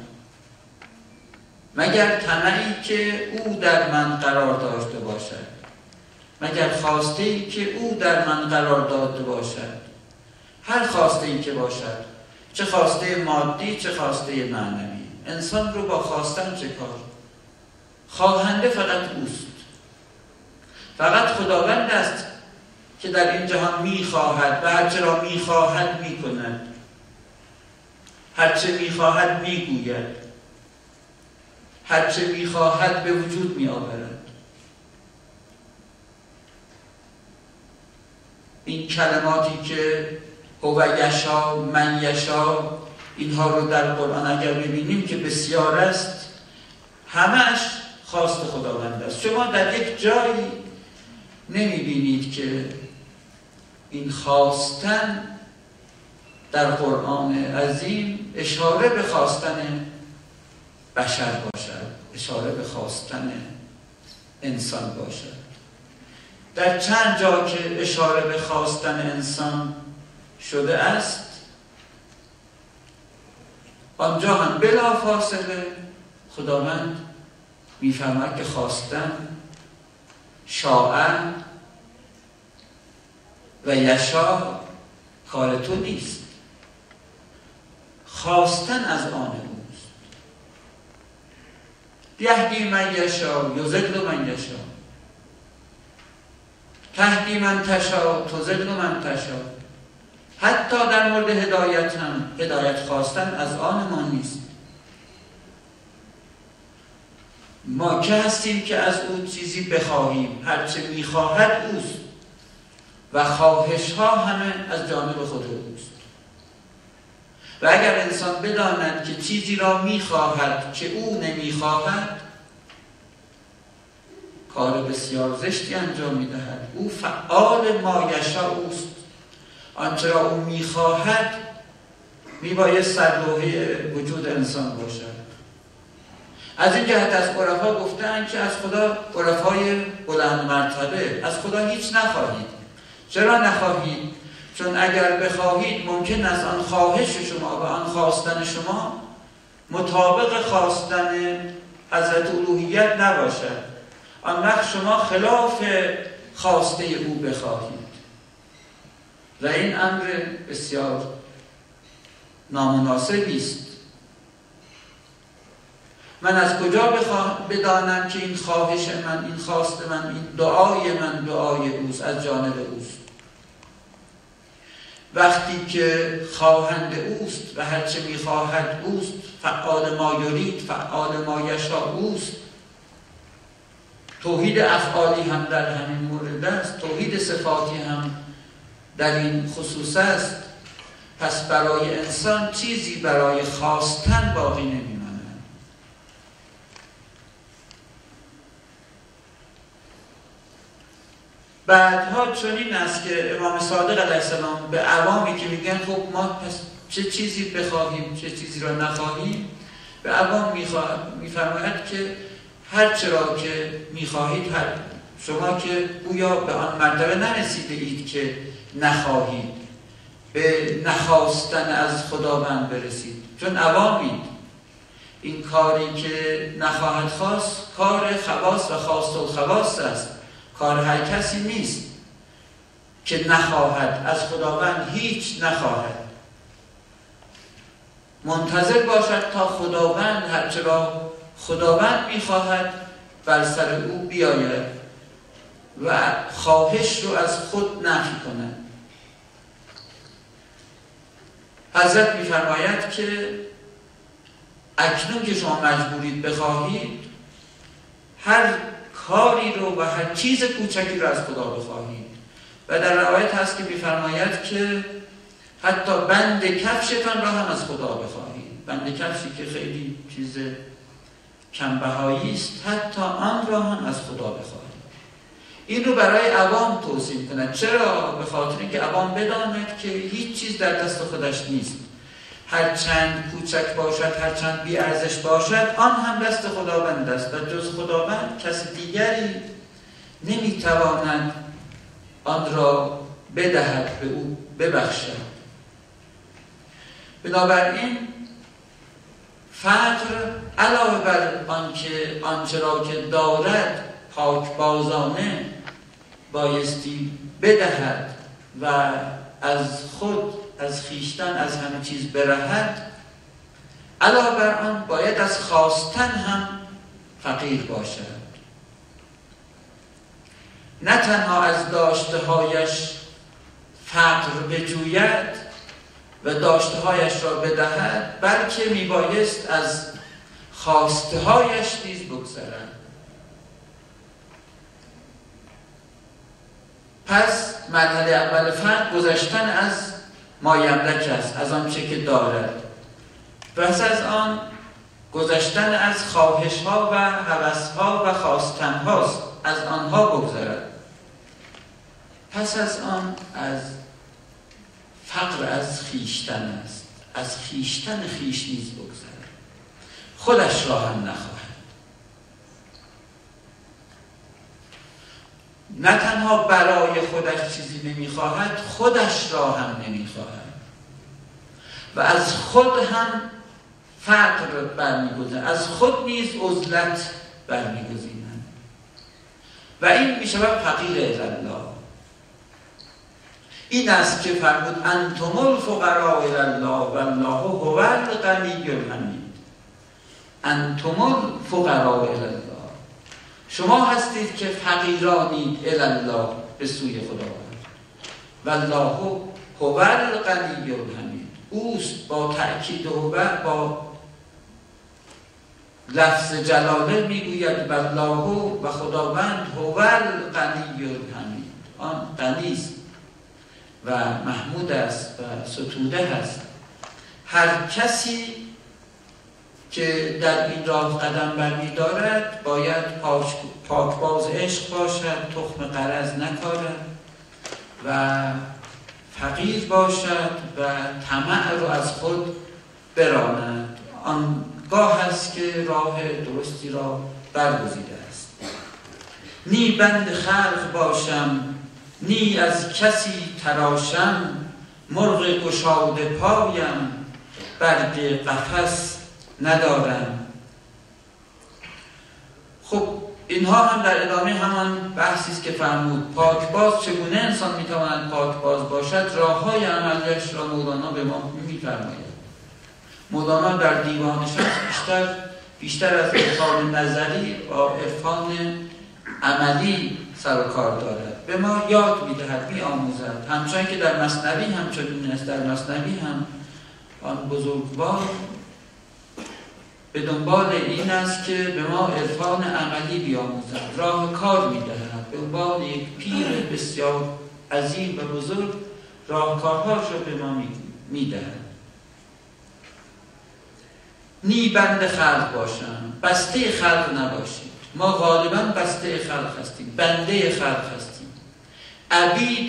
مگر طمعی که او در من قرار داشته باشد، مگر خواسته‌ای که او در من قرار داده باشد. هر خواسته‌ای که باشد، چه خواسته مادی چه خواسته معنوی. انسان رو با خواستن چه کار؟ خواهنده فقط اوست. فقط خداوند است که در این جهان می‌خواهد و هرچه را می‌خواهد می‌کند، هرچه می‌خواهد می‌گوید، هرچه می‌خواهد به وجود می‌آورد. این کلماتی که هو یشا، من یشا، اینها رو در قرآن اگر ببینیم که بسیار است، همش خواست خداوند است. شما در یک جایی نمی‌بینید که این خواستن در قرآن عظیم اشاره به خواستن بشر باشد، اشاره به خواستن انسان باشد. در چند جا که اشاره به خواستن انسان شده است، آنجا هم بلا فاصله خداوند می‌فرماید که خواستن شاء و یشا کار تو نیست، خواستن از آن اوست. یهدی من یشا یضل من یشا، تهدی من تشا تضل من تشا. حتی در مورد هدایت هم هدایت خواستن از آن ما نیست. ما که هستیم که از او چیزی بخواهیم، هرچه میخواهد اوست و خواهش ها همه از جانب خود اوست. و اگر انسان بداند که چیزی را میخواهد که او نمیخواهد، کار بسیار زشتی انجام میدهد. او فعال ما یشاء اوست. آنچه را او میخواهد میباید سرلوحه وجود انسان باشد. از این جهت از عرفا گفتن که از خدا، عرفای بلند مرتبه، از خدا هیچ نخواهید. چرا نخواهید؟ چون اگر بخواهید ممکن است آن خواهش شما و آن خواستن شما مطابق خواستن حضرت الوهیت نباشد. آن وقت شما خلاف خواسته او بخواهید و این امر بسیار نامناسبی است. من از کجا بدانم که این خواهش من، این خواست من، این دعای من دعای اوست، از جانب اوست؟ وقتی که خواهند اوست و هرچه میخواهد اوست، فعال ما یرید فعال ما یشاء اوست. توحید افعالی هم در همین مورد است، توحید صفاتی هم در این خصوص است. پس برای انسان چیزی برای خواستن باقی نمیماند. بعدها چنین است که امام صادق علیه السلام به عوامی که میگن خب ما پس چه چیزی بخواهیم چه چیزی را نخواهیم، به عوام میفرماید که هر چرا که میخواهید، شما که گویا به آن مرتبه نرسیده اید که نخواهید، به نخواستن از خداوند برسید، چون عوامید. این کاری که نخواهد خواست کار خواص و خواست الخواص است، کار هر کسی نیست. که نخواهد، از خداوند هیچ نخواهد. منتظر باشد تا خداوند هرچه را خداوند میخواهد بر سر او بیاید و خواهش رو از خود نفی کند. حضرت میفرماید که اکنون که شما مجبورید بخواهید، هر کاری رو و هر چیز کوچکی رو از خدا بخواهید. و در روایت هست که میفرماید که حتی بند کفشتان را هم از خدا بخواهید. بند کفشی که خیلی چیز کمبهایی است، حتی آن را هم از خدا بخواهید. این رو برای عوام توصیه کند. چرا؟ به خاطر اینکه عوام بداند که هیچ چیز در دست خودش نیست. هر چند کوچک باشد، هر چند بی ارزش باشد، آن هم دست خداوند است و جز خداوند کس دیگری نمیتواند آن را بدهد، به او ببخشد. بنابراین فقر علاوه بر آنچه را که دارد پاکبازانه بایستی بدهد و از خود، از خویشتن، از همه چیز برهد، علاوه بر آن باید از خواستن هم فقیر باشد. نه تنها از داشته‌هایش فقر بجوید و داشته‌هایش را بدهد، بلکه میبایست از خواسته‌هایش نیز بگذرد. پس مرحله اول فقر گذشتن از مایملک است، از آنچه که دارد. پس از آن گذشتن از خواهش‌ها و هوس‌ها و خواستن‌هاست، از آنها بگذرد. پس از آن از فقر از خویشتن است، از خویشتن خویش نیز بگذرد، خودش را هم نخواهد. نه تنها برای خودش چیزی نمیخواهد، خودش را هم نمیخواهد و از خود هم فقر برمیگزیند، از خود نیز عزلت برمیگزیند و این میشود فقیر الله. این است که فرمود انتم الفقراء الی الله والله هو الغنی الحمید. انتم الفقراء الی الله، شما هستید که فقیرانید الی الله، به سوی خداوند. والله هو الغنی الحمید، اوست با تأکید و با لفظ جلاله میگوید والله و خداوند هو الغنی الحمید، آن غنی است و محمود است و ستوده هست. هر کسی که در این راه قدم برمی‌دارد باید پاکباز عشق باشد، تخم غرض نکارد و فقیر باشد و طمع رو از خود براند. آنگاه است که راه درستی را برگزیده است. نی بند خلق باشم، نی از کسی تراشم، مرغ گشاده پایم، برگ قفس ندارم. خب اینها هم در ادامه همان بحثی است که فرمود پاکباز چگونه انسان میتواند پاکباز باشد. راههای عملیش را مولانا به ما میفرماید. مولانا در دیوان شمس بیشتر از عرفان نظری و عرفان عملی سر و کار دارد، به ما یاد میدهد، میآموزد. همچنان که در مثنوی همچنین است. در مثنوی هم آن بزرگوار به دنبال این است که به ما عرفان عملی بیاموزد، راه کار میدهد. به عنوان یک پیر بسیار عظیم و بزرگ راهکارهاش را به ما میدهد. نی بند خلق باشم، بسته خلق نباشید. ما غالبا بسته خلق هستیم، بنده خلق هستیم، عبید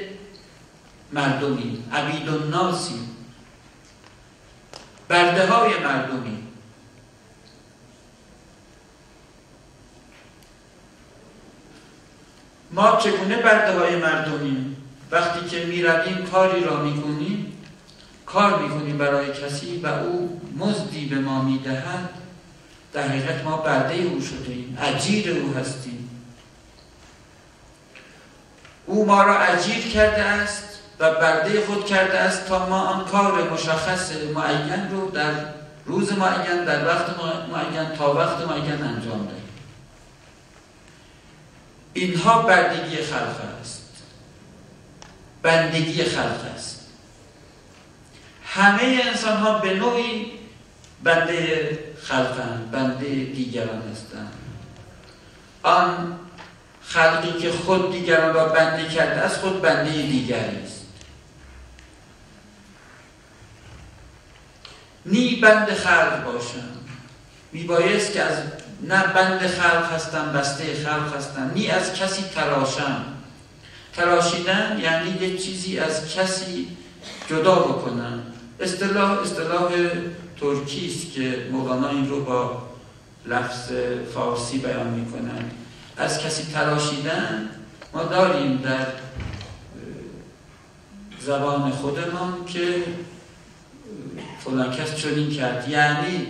مردمی، عبید الناسی، برده های مردمی. ما چگونه برده های مردمیم؟ وقتی که می رویم کاری را میکنیم، کار میکنیم برای کسی و او مزدی به ما میدهد، در حقیقت ما برده او شدیم، اجیر او هستیم. او ما را اجیر کرده است و برده خود کرده است تا ما آن کار مشخص معین رو در روز معین، در وقت معین، تا وقت معین انجام دهیم. اینها بردگی خلق است، بندگی خلق است. همه انسان ها به نوعی بنده خلقند، بنده دیگران هستند. آن خلقی که خود دیگران را بنده کرده است خود بنده دیگری است. نی بند خلق باشم، میبایست که از نه بند خلق هستم، بسته خلق هستم، نی از کسی تراشم. تراشیدن یعنی یک چیزی از کسی جدا بکنم. اصطلاح ترکی است که مولانا این رو با لفظ فارسی بیان میکنن. از کسی تراشیدن ما داریم در زبان خودمان که فلان کس چنین کرد، یعنی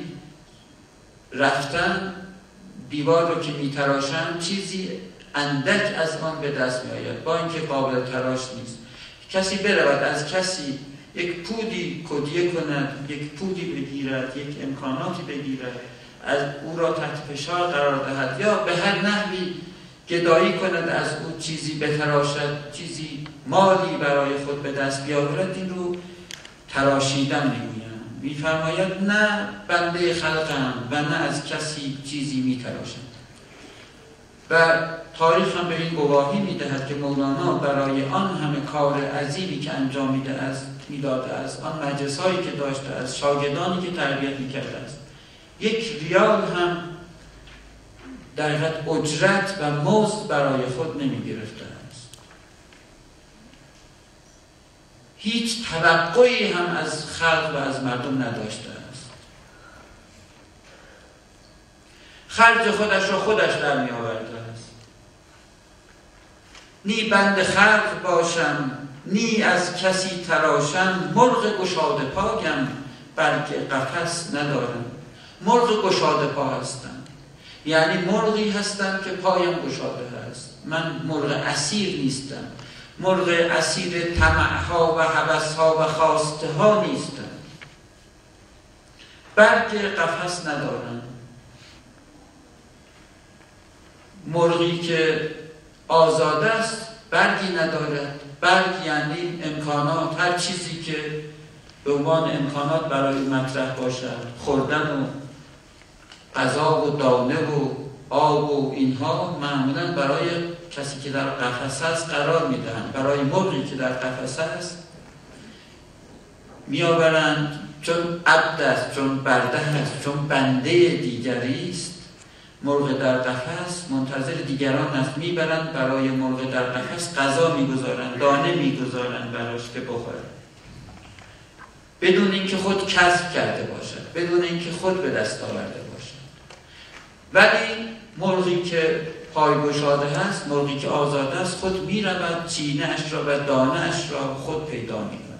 رفتن دیوار رو که میتراشن چیزی اندک از آن به دست میآید با اینکه قابل تراش نیست. کسی برود از کسی یک پودی کدیه کند، یک پودی بگیرد، یک امکاناتی بگیرد، از او را تحت فشار قرار دهد یا به هر نحوی گدایی کند، از او چیزی بتراشد، چیزی مالی برای خود به دست بیاورد، این رو تراشیدن میگویم. میفرماید نه بنده خلقم و نه از کسی چیزی میتراشم. و تاریخ هم به این گواهی میدهد که مولانا برای آن همه کار عظیمی که انجام میداده است، آن مجلس‌هایی که داشته است، شاگردانی که تربیت میکرده است، یک ریال هم در حقیقت اجرت و مزد برای خود نمیگرفته است. هیچ توقعی هم از خلق و از مردم نداشته است. خرج خودش را خودش در می آورده است. نی بند خلق باشم، نی از کسی تراشم، مرغ گشاده پایم بلکه قفس ندارم. مرغ گشاده پا هستم، یعنی مرغی هستم که پایم گشاده هست. من مرغ اسیر نیستم، مرغ اسیر طمعها و هوسها و خواسته ها نیستم، بلکه قفس ندارم. مرغی که آزاد است برگی ندارد. برگ یعنی امکانات، هر چیزی که به عنوان امکانات برای مطرح باشد، خوردن و غذا و دانه و آب و اینها معمولا برای کسی که در قفس است قرار میدهند. برای مرغی که در قفس است میآورند، چون عبد است، چون برده است، چون بنده دیگری است. مرغ در قفس منتظر دیگران است، میبرند برای مرغ در قفس غذا میگذارند، دانه میگذارند براش که بخورد، بدون اینکه خود کسب کرده باشد، بدون اینکه خود به دست آورده باشد. ولی مرغی که پایگشاده هست، مرغی که آزاد است، خود میرود چینه اش را و دانه اش را خود پیدا میکند.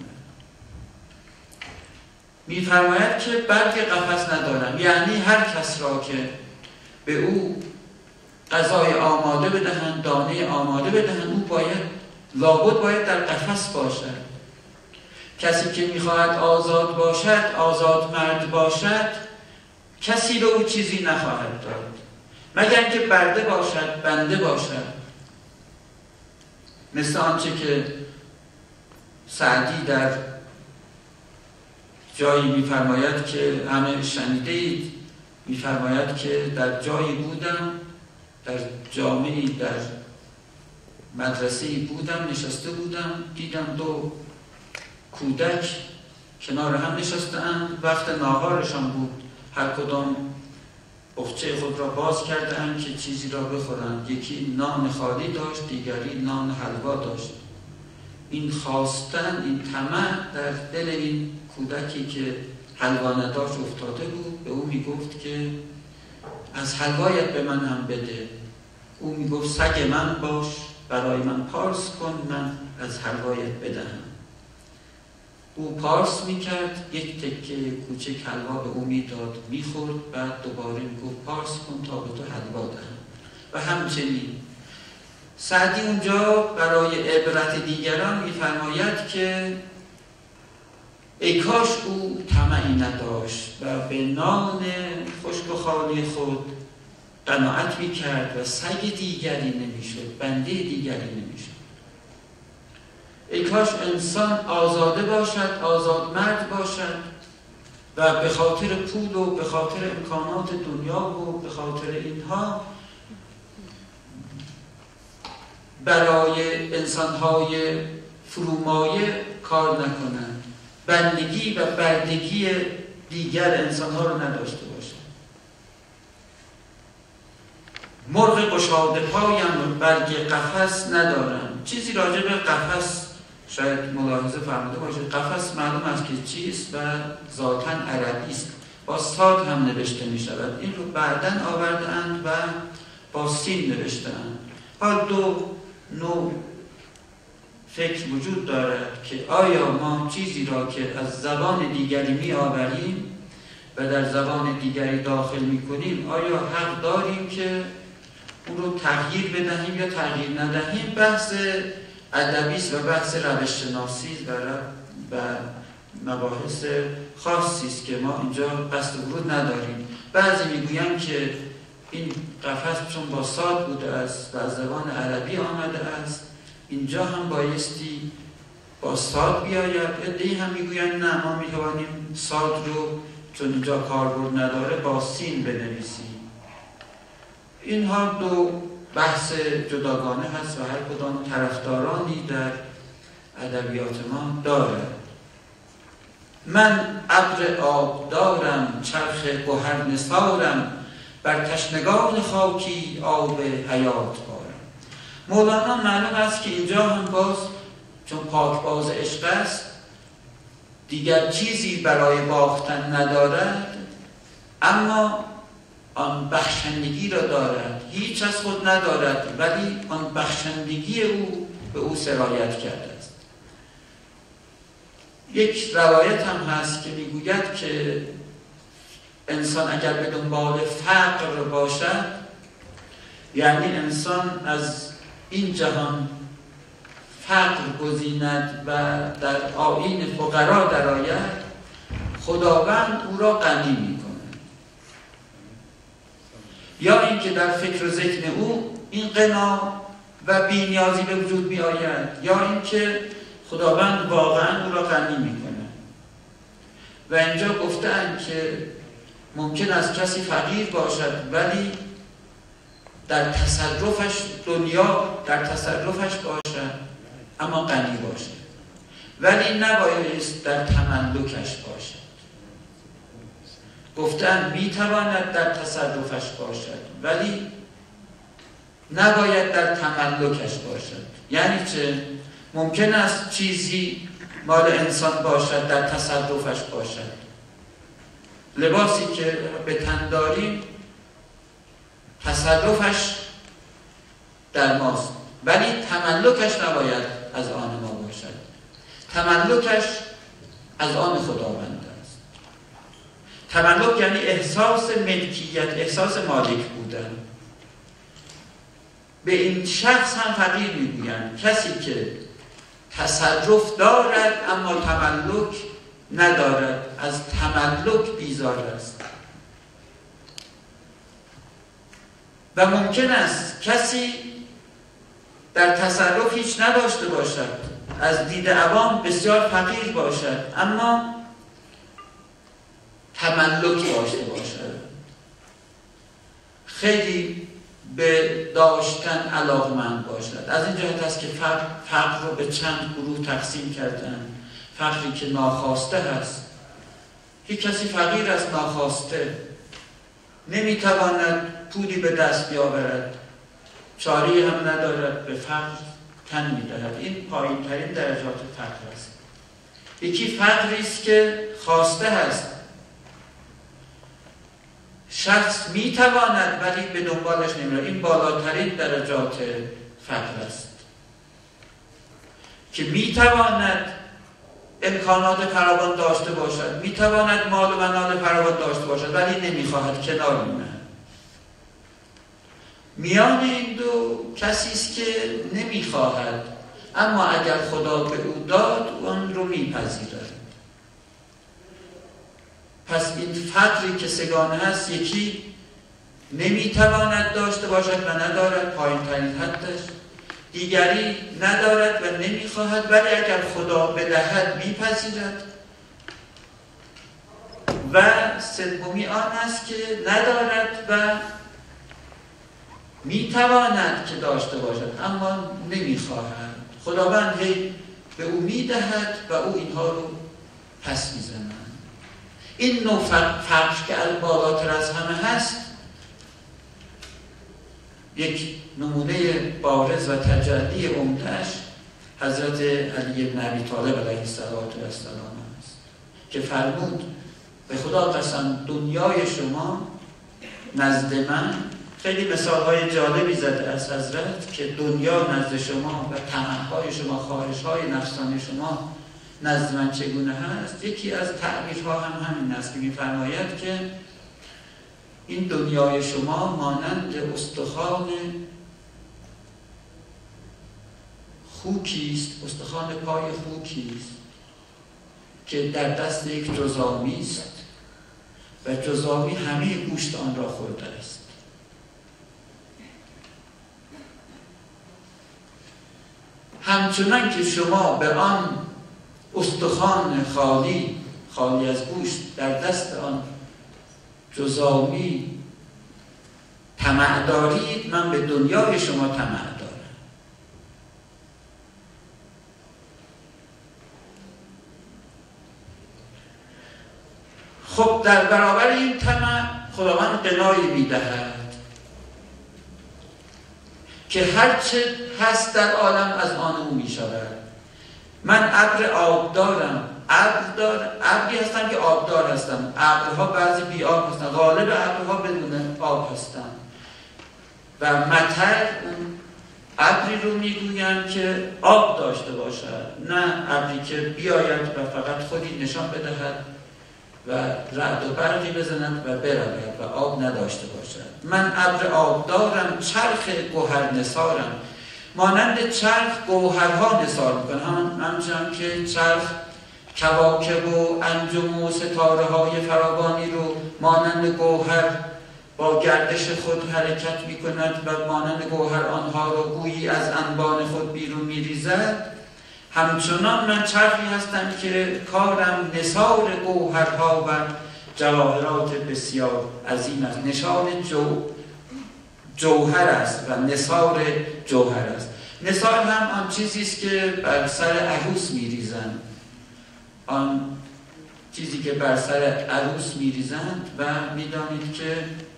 میفرماید که برگ قفس ندارم، یعنی هر کس را که به او غذای آماده بدهند، دانه آماده بدهند، او لابد باید در قفس باشد. کسی که میخواهد آزاد باشد، آزاد مرد باشد، کسی به او چیزی نخواهد داد مگر که برده باشد، بنده باشد. مثل آنچه که سعدی در جایی میفرماید که همه شنیده اید، میفرماید که در جایی بودم، در جامعی، در مدرسه‌ای بودم، نشسته بودم، دیدم دو کودک کنار هم نشسته‌اند. وقت ناهارشان بود، هر کدام بخچه خود را باز کرده‌اند که چیزی را بخورند. یکی نان خالی داشت، دیگری نان حلوا داشت. این خواستن، این طمع در دل این کودکی که حلوا نداشت افتاده بود. به او میگفت که از حلوایت به من هم بده. او میگفت سگ من باش، برای من پارس کن، من از حلوایت بدهم. او پارس میکرد، یک تکه کوچک حلوا به او میداد، میخورد، بعد دوباره میگفت پارس کن تا به تو حلوا دهم. و همچنین سعدی اونجا برای عبرت دیگران می‌فرماید که ای کاش او طمعی نداشت و به نان خشک و خالی خود قناعت می‌کرد و سگ دیگری نمی‌شد، بنده دیگری نمی‌شد. ای کاش انسان آزاده باشد، آزاد مرد باشد و به خاطر پول و به خاطر امکانات دنیا و به خاطر اینها برای انسان‌های فرومایه کار نکنند، بندگی و بردگی دیگر انسان‌ها رو نداشته باشند. مرغ گشاده پایم برگ قفس ندارم. چیزی راجع به قفس شاید ملاحظه فرموده باشید. قفس معلوم است که چیست و ذاتاً عربی است. با صاد هم نوشته می شود. این رو بعداً آورده‌اند و با سین نوشته‌اند. حال دو نوع فکر وجود دارد که آیا ما چیزی را که از زبان دیگری می آوریم و در زبان دیگری داخل می کنیم آیا حق داریم که اون رو تغییر بدهیم یا تغییر ندهیم؟ بحث ادبی است و بحث روش شناسی و مباحث خاصی است که ما اینجا قصد ورود نداریم. بعضی میگویند که این قفس چون با صاد بوده است و از زبان عربی آمده است اینجا هم بایستی با صاد بیاید. عده‌ای هم میگویند نه، ما میتوانیم صاد رو چون اینجا کاربرد نداره با سین بنویسیم. اینها دو بحث جداگانه هست و هر کدام طرفدارانی در ادبیات ما دارد. من ابر آب دارم، چرخ گوهر نثارم، بر تشنگان خاکی آب حیات بارم. مولانا معلوم است که اینجا هم باز چون پاکباز عشق است دیگر چیزی برای باختن ندارد، اما آن بخشندگی را دارد. هیچ از خود ندارد ولی آن بخشندگی او به او سرایت کرده است. یک روایت هم هست که میگوید که انسان اگر به دنبال فقر باشد، یعنی انسان از این جهان فقر گزیند و در آیین فقرا درآید، خداوند او را غنی می‌کند. یا اینکه در فکر و ذهن او این غنا و بی‌نیازی به وجود می‌آید، یا اینکه خداوند واقعا او را غنی می‌کند. و اینجا گفتند که ممکن است کسی فقیر باشد ولی در تصرفش دنیا در تصرفش باشد اما غنی باشد، ولی نبایست در تملکش باشد. گفتند میتواند در تصرفش باشد ولی نباید در تملکش باشد. یعنی چه؟ ممکن است چیزی مال انسان باشد در تصرفش باشد. لباسی که به تن داریم تصرفش در ماست ولی تملکش نباید از آن ما باشد. تملکش از آن خداوند است. تملک یعنی احساس ملکیت، احساس مالک بودن. به این شخص هم فقیر میگویند، کسی که تصرف دارد اما تملک ندارد، از تملک بیزار است. و ممکن است کسی در تصرف هیچ نداشته باشد، از دید عوام بسیار فقیر باشد اما تملک داشته باشد، خیلی به داشتن علاقمند باشد. از این جهت است که فقر رو به چند گروه تقسیم کردن. فقری که ناخواسته هست، که کسی فقیر است، ناخواسته نمیتواند پولی به دست بیاورد، چاره‌ای هم ندارد، به فقر تن میدهد. این پایین ترین درجات فقر است. یکی فقری است که خواسته هست، شخص میتواند ولی به دنبالش نمیره. این بالاترین درجات فقر است که میتواند امکانات فراوان داشته باشد، میتواند مال و منال فراوان داشته باشد ولی نمیخواهد، کنار می‌نهد. میان این دو کسی است که نمیخواهد، اما اگر خدا به او داد اون رو میپذیرد. پس این فقری که سگانه هست، یکی نمیتواند داشته باشد و ندارد، پایین ترین حدش. دیگری ندارد و نمیخواهد، ولی اگر خدا بدهد میپذیرد. و سومی آن است که ندارد و میتواند که داشته باشد اما نمیخواهد. خداوند به او میدهد و او اینها رو پس میزند. این نوع فقر که بالاتر از همه هست، یک نمونه بارز و تجلی عمده‌اش حضرت علی بن ابی طالب علیه السلام است که فرمود به خدا قسم دنیای شما نزد من، خیلی مثالهای جالبی زده از حضرت که دنیا نزد شما و طمع‌های شما، خواهش‌های نفسانی شما نزد من چگونه هست. یکی از تعبیرها هم همین است که می‌فرماید که این دنیای شما مانند استخوان خوکی است، استخوان پای خوکی است که در دست یک جزامی است و جزامی همه گوشت آن را خورده است. همچنان که شما به آن استخوان خالی از گوشت در دست آن جزامی طمع دارید، من به دنیای شما طمع دارم. خب در برابر این طمع خداوند قنایی میدهد که هرچه هست در عالم از آن او می شود. من ابر آبدارم، ابری هستم که آبدار هستم. ابرها بعضی بی آب هستن، غالب ابرها بدون آب هستن. و مطر اون ابری رو میگوین که آب داشته باشد، نه ابری که بیاید و فقط خودی نشان بدهد و رعد و برقی بزند و برود و آب نداشته باشد. من ابر آبدارم، چرخ گوهر نثارم. مانند چرخ گوهرها نثار میکنه، همچنان که چرخ کواکب و انجم و ستاره های فراوانی رو مانند گوهر با گردش خود حرکت میکند و مانند گوهر آنها رو گویی از انبان خود بیرون میریزد، همچنان من چرخی هستم که کارم نثار گوهرها و جواهرات بسیار عظیم است. نشان جوهر است و نثار جوهر است. نثار هم آن چیزی است که بر سر عروس میریزند، آن چیزی که بر سر عروس میریزند و میدانید که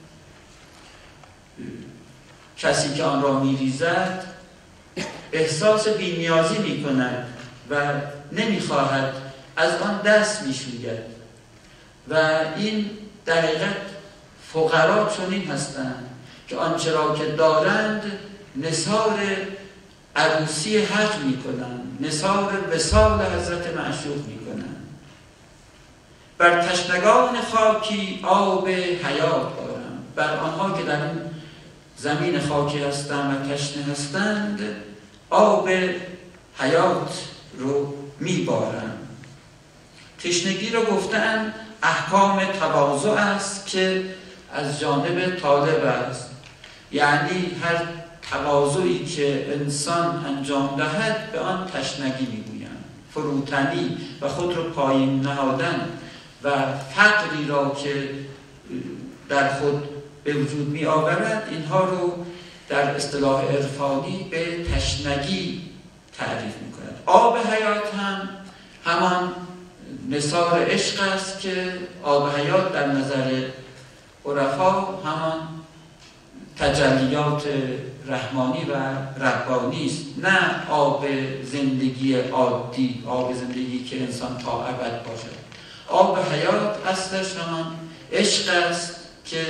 کسی که آن را میریزد احساس بی‌نیازی میکند و نمیخواهد از آن دست میشوید. و این دقیقاً فقرا چنین هستند که آنچه را که دارند نثار عروسی حق میکنند، نثار وصال حضرت معشوق میکنند. بر تشنگان خاکی آب حیات بارم، بر آنها که در این زمین خاکی هستند و تشنه هستند آب حیات رو میبارم. تشنگی رو گفتن احکام تواضع است که از جانب طالب است، یعنی هر تواضعی که انسان انجام دهد به آن تشنگی میگویند. فروتنی و خود رو پایین نهادن و فقری را که در خود به وجود می آورد، اینها رو در اصطلاح عرفانی به تشنگی تعریف می کند. آب حیات هم همان نثار عشق است که آب حیات در نظر عرفا همان تجلیات رحمانی و ربانی است، نه آب زندگی عادی، آب زندگی که انسان تا ابد باشد. آب حیات اصلش همان عشق است که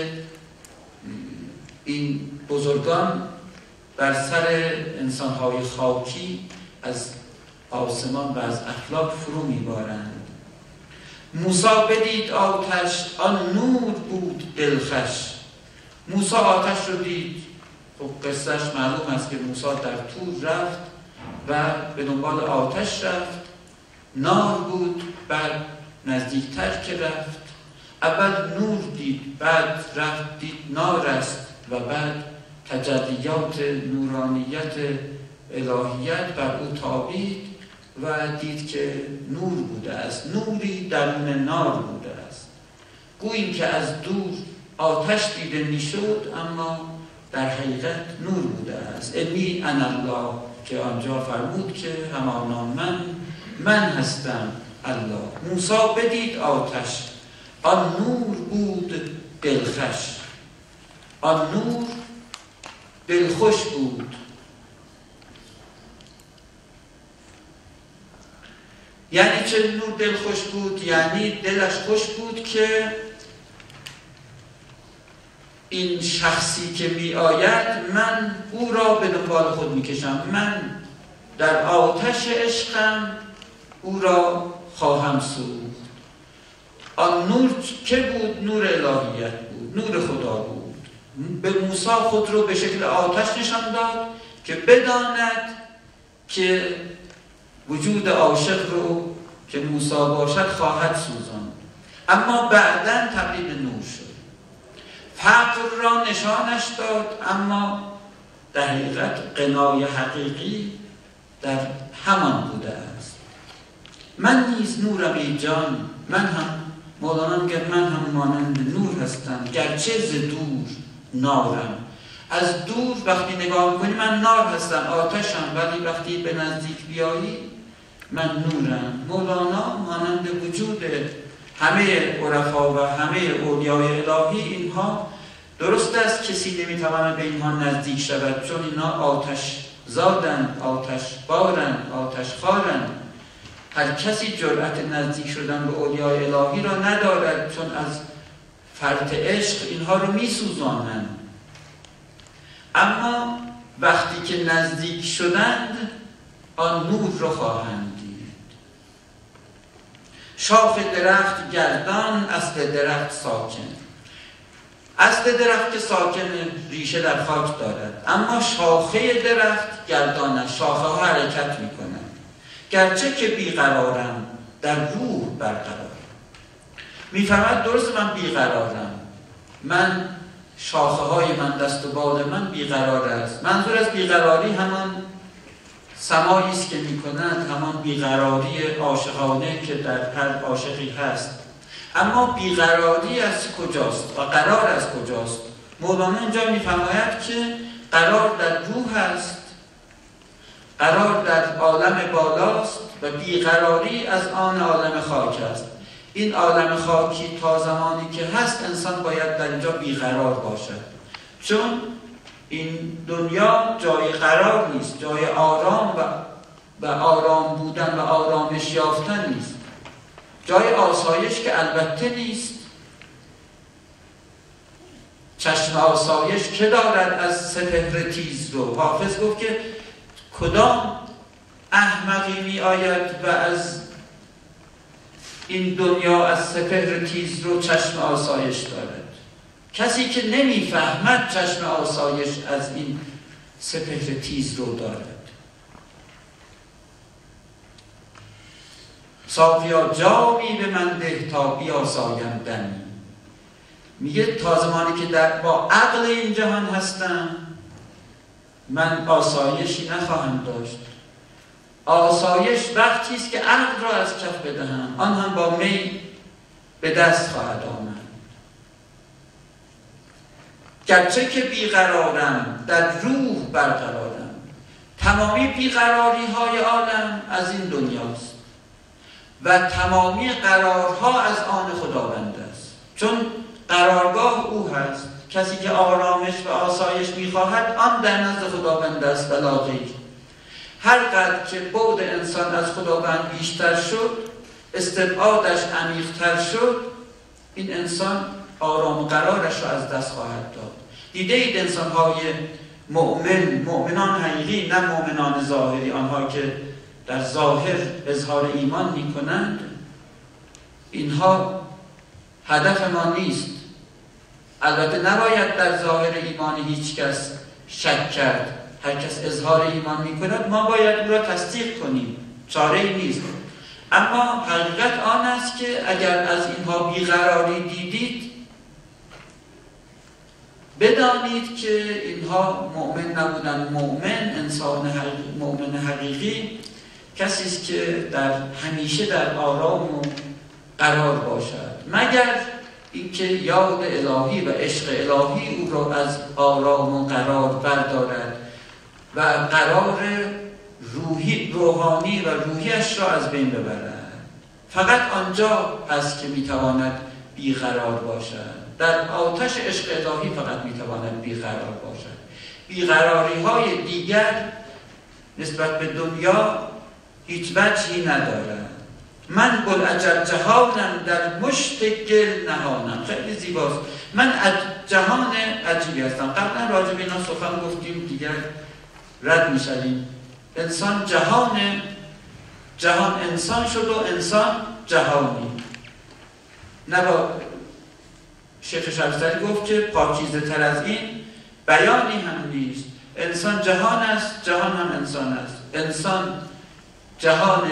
این بزرگان بر سر انسان‌های خاکی از آسمان و از افلاک فرو می‌بارند. موسی بدید آتش، آن نور بود دلخوش. موسی آتش رو دید خب قصهش معلوم است که موسی در طور رفت و به دنبال آتش رفت، نار بود، بعد نزدیکتر که رفت اول نور دید، بعد رفت دید نار است و بعد تجلیات نورانیت الهیت بر او تابید و دید که نور بوده است، نوری درون نار بوده است. گوییم که از دور آتش دیده میشد اما در حقیقت نور بوده است. انی انا الله که آنجا فرمود که همانا من هستم الله. موسی بدید آتش، آن نور بود دلخوش، آن نور دلخوش بود. یعنی چه نور دلخوش بود؟ یعنی دلش خوش بود که این شخصی که می آید من او را به دنبال خود می کشم، من در آتش عشقم او را خواهم سوخت. آن نور که بود؟ نور الهیت بود، نور خدا بود. به موسی خود رو به شکل آتش نشان داد که بداند که وجود عاشق رو که موسی باشد خواهد سوزاند. اما بعداً تبدیل به نور شد. فقر را نشانش داد، اما در حقیقت غنای حقیقی در همان بوده است. من نیز نورم ای جان، من هم، مولانا میگه من هم مانند نور هستم، گرچه ز دور نارم. از دور وقتی نگاه میکنی من نار هستم، آتشم، ولی وقتی به نزدیک بیایی من نورم. مولانا مانند وجود همه عرفا و همه اولیای الهی، اینها درست است کسی نمیتواند به اینها نزدیک شود، چون اینها آتش زادند، آتش بارند، آتش خارند. هر کسی جرأت نزدیک شدن به اولیای الهی را ندارد، چون از فرط عشق اینها رو میسوزانند. اما وقتی که نزدیک شدند آن نور رو خواهند دید. شاخ درخت گردان، اصل درخت ساکن. اصل درخت که ساکن ریشه در خاک دارد، اما شاخه درخت گردان، شاخه ها حرکت می کنند. گرچه که بیقرارم در روح برقرارم. میفهمد درست من بیقرارم، من شاخه های من، دست و بال من بیقرار است. منظور از بیقراری همان سمایی است که میکنند، همان بیقراری عاشقانه که در هر عاشقی هست. اما بیقراری از کجاست و قرار از کجاست؟ مولانا اینجا میفرماید که قرار در روح است، قرار در عالم بالاست و بیقراری از آن عالم خاک است. این عالم خاکی تا زمانی که هست انسان باید در اینجا بیقرار باشد، چون این دنیا جای قرار نیست، جای آرام و آرام بودن و آرامش یافتن نیست، جای آسایش که البته نیست. چشم آسایش که دارد از سپهر تیز رو؟ حافظ گفت که کدام احمقی می آید و از این دنیا از سپهر تیز رو چشم آسایش دارد؟ کسی که نمیفهمد چشم آسایش از این سپهر تیز رو دارد. ساقیا جامی به من ده تا بیاسایم دمی. میگه تا زمانی که با عقل این جهان هستم من آسایشی نخواهم داشت. آسایش وقتی است که عقل را از کف بدهم، آن هم با می به دست خواهد آمد. گرچه که بیقرارم در روح برقرارم. تمامی بیقراری های عالم از این دنیاست و تمامی قرارها از آن خداوند است، چون قرارگاه او هست. کسی که آرامش و آسایش میخواهد آن در نزد خداوند است و لا غیر. هر قدر که بعد انسان از خداوند بیشتر شد، استبعادش عمیق‌تر شد، این انسان آرام و قرارش را از دست خواهد داد. دیده اید انسان‌های مؤمنان حقیقی، نه مؤمنان ظاهری، آنها که در ظاهر اظهار ایمان می‌کنند، اینها هدف ما نیست. البته نباید در ظاهر ایمان هیچ کس شک کرد، هر کس اظهار ایمان میکند ما باید او را تصدیق کنیم، چاره ای نیست. اما حقیقت آن است که اگر از اینها بیقراری دیدید بدانید که اینها مؤمن نبودن. مؤمن، انسان مؤمن حقیقی کسی است که همیشه در آرام و قرار باشد، مگر اینکه یاد الهی و عشق الهی او را از آرام و قرار بردارد و قرار روحانی و روحیش را از بین ببرد. فقط آنجا هست که میتواند بیقرار باشد. در آتش عشق الهی فقط میتواند بیقرار باشد. بیقراری های دیگر نسبت به دنیا هیچ وجهی ندارد. من بلعجب جهانم در مشت گل نهانم. خیلی زیباست. من جهان عجیبی هستم. قبلا راجع به اینا سخن گفتیم، دیگر رد میشدیم. انسان جهان انسان شد و انسان جهانی. نبا شیخ شبستری گفت که پاکیزه تر از این بیانی هم نیست. انسان جهان است، جهان هم انسان است. انسان جهان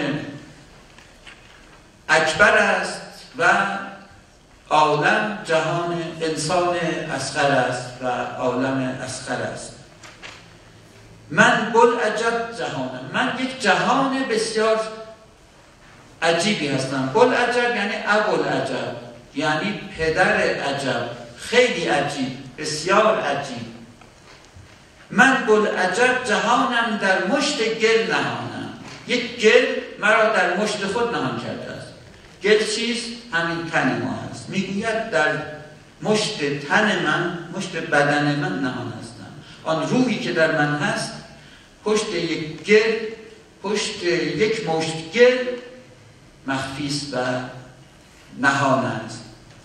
اکبر است و عالم جهان انسان اصغر است و عالم اصغر است. من بلعجب جهانم، من یک جهان بسیار عجیبی هستم. بلعجب یعنی ابوالعجب، یعنی پدر عجب، خیلی عجیب، بسیار عجیب. من بلعجب جهانم در مشت گل نهانم. یک گل مرا در مشت خود نهان کرده است. گل چیست؟ همین تن ما هست. میگوید در مشت تن من، مشت بدن من نهان هستم. آن روحی که در من هست پشت یک گل، پشت یک مشت گل مخفی است و نهان است.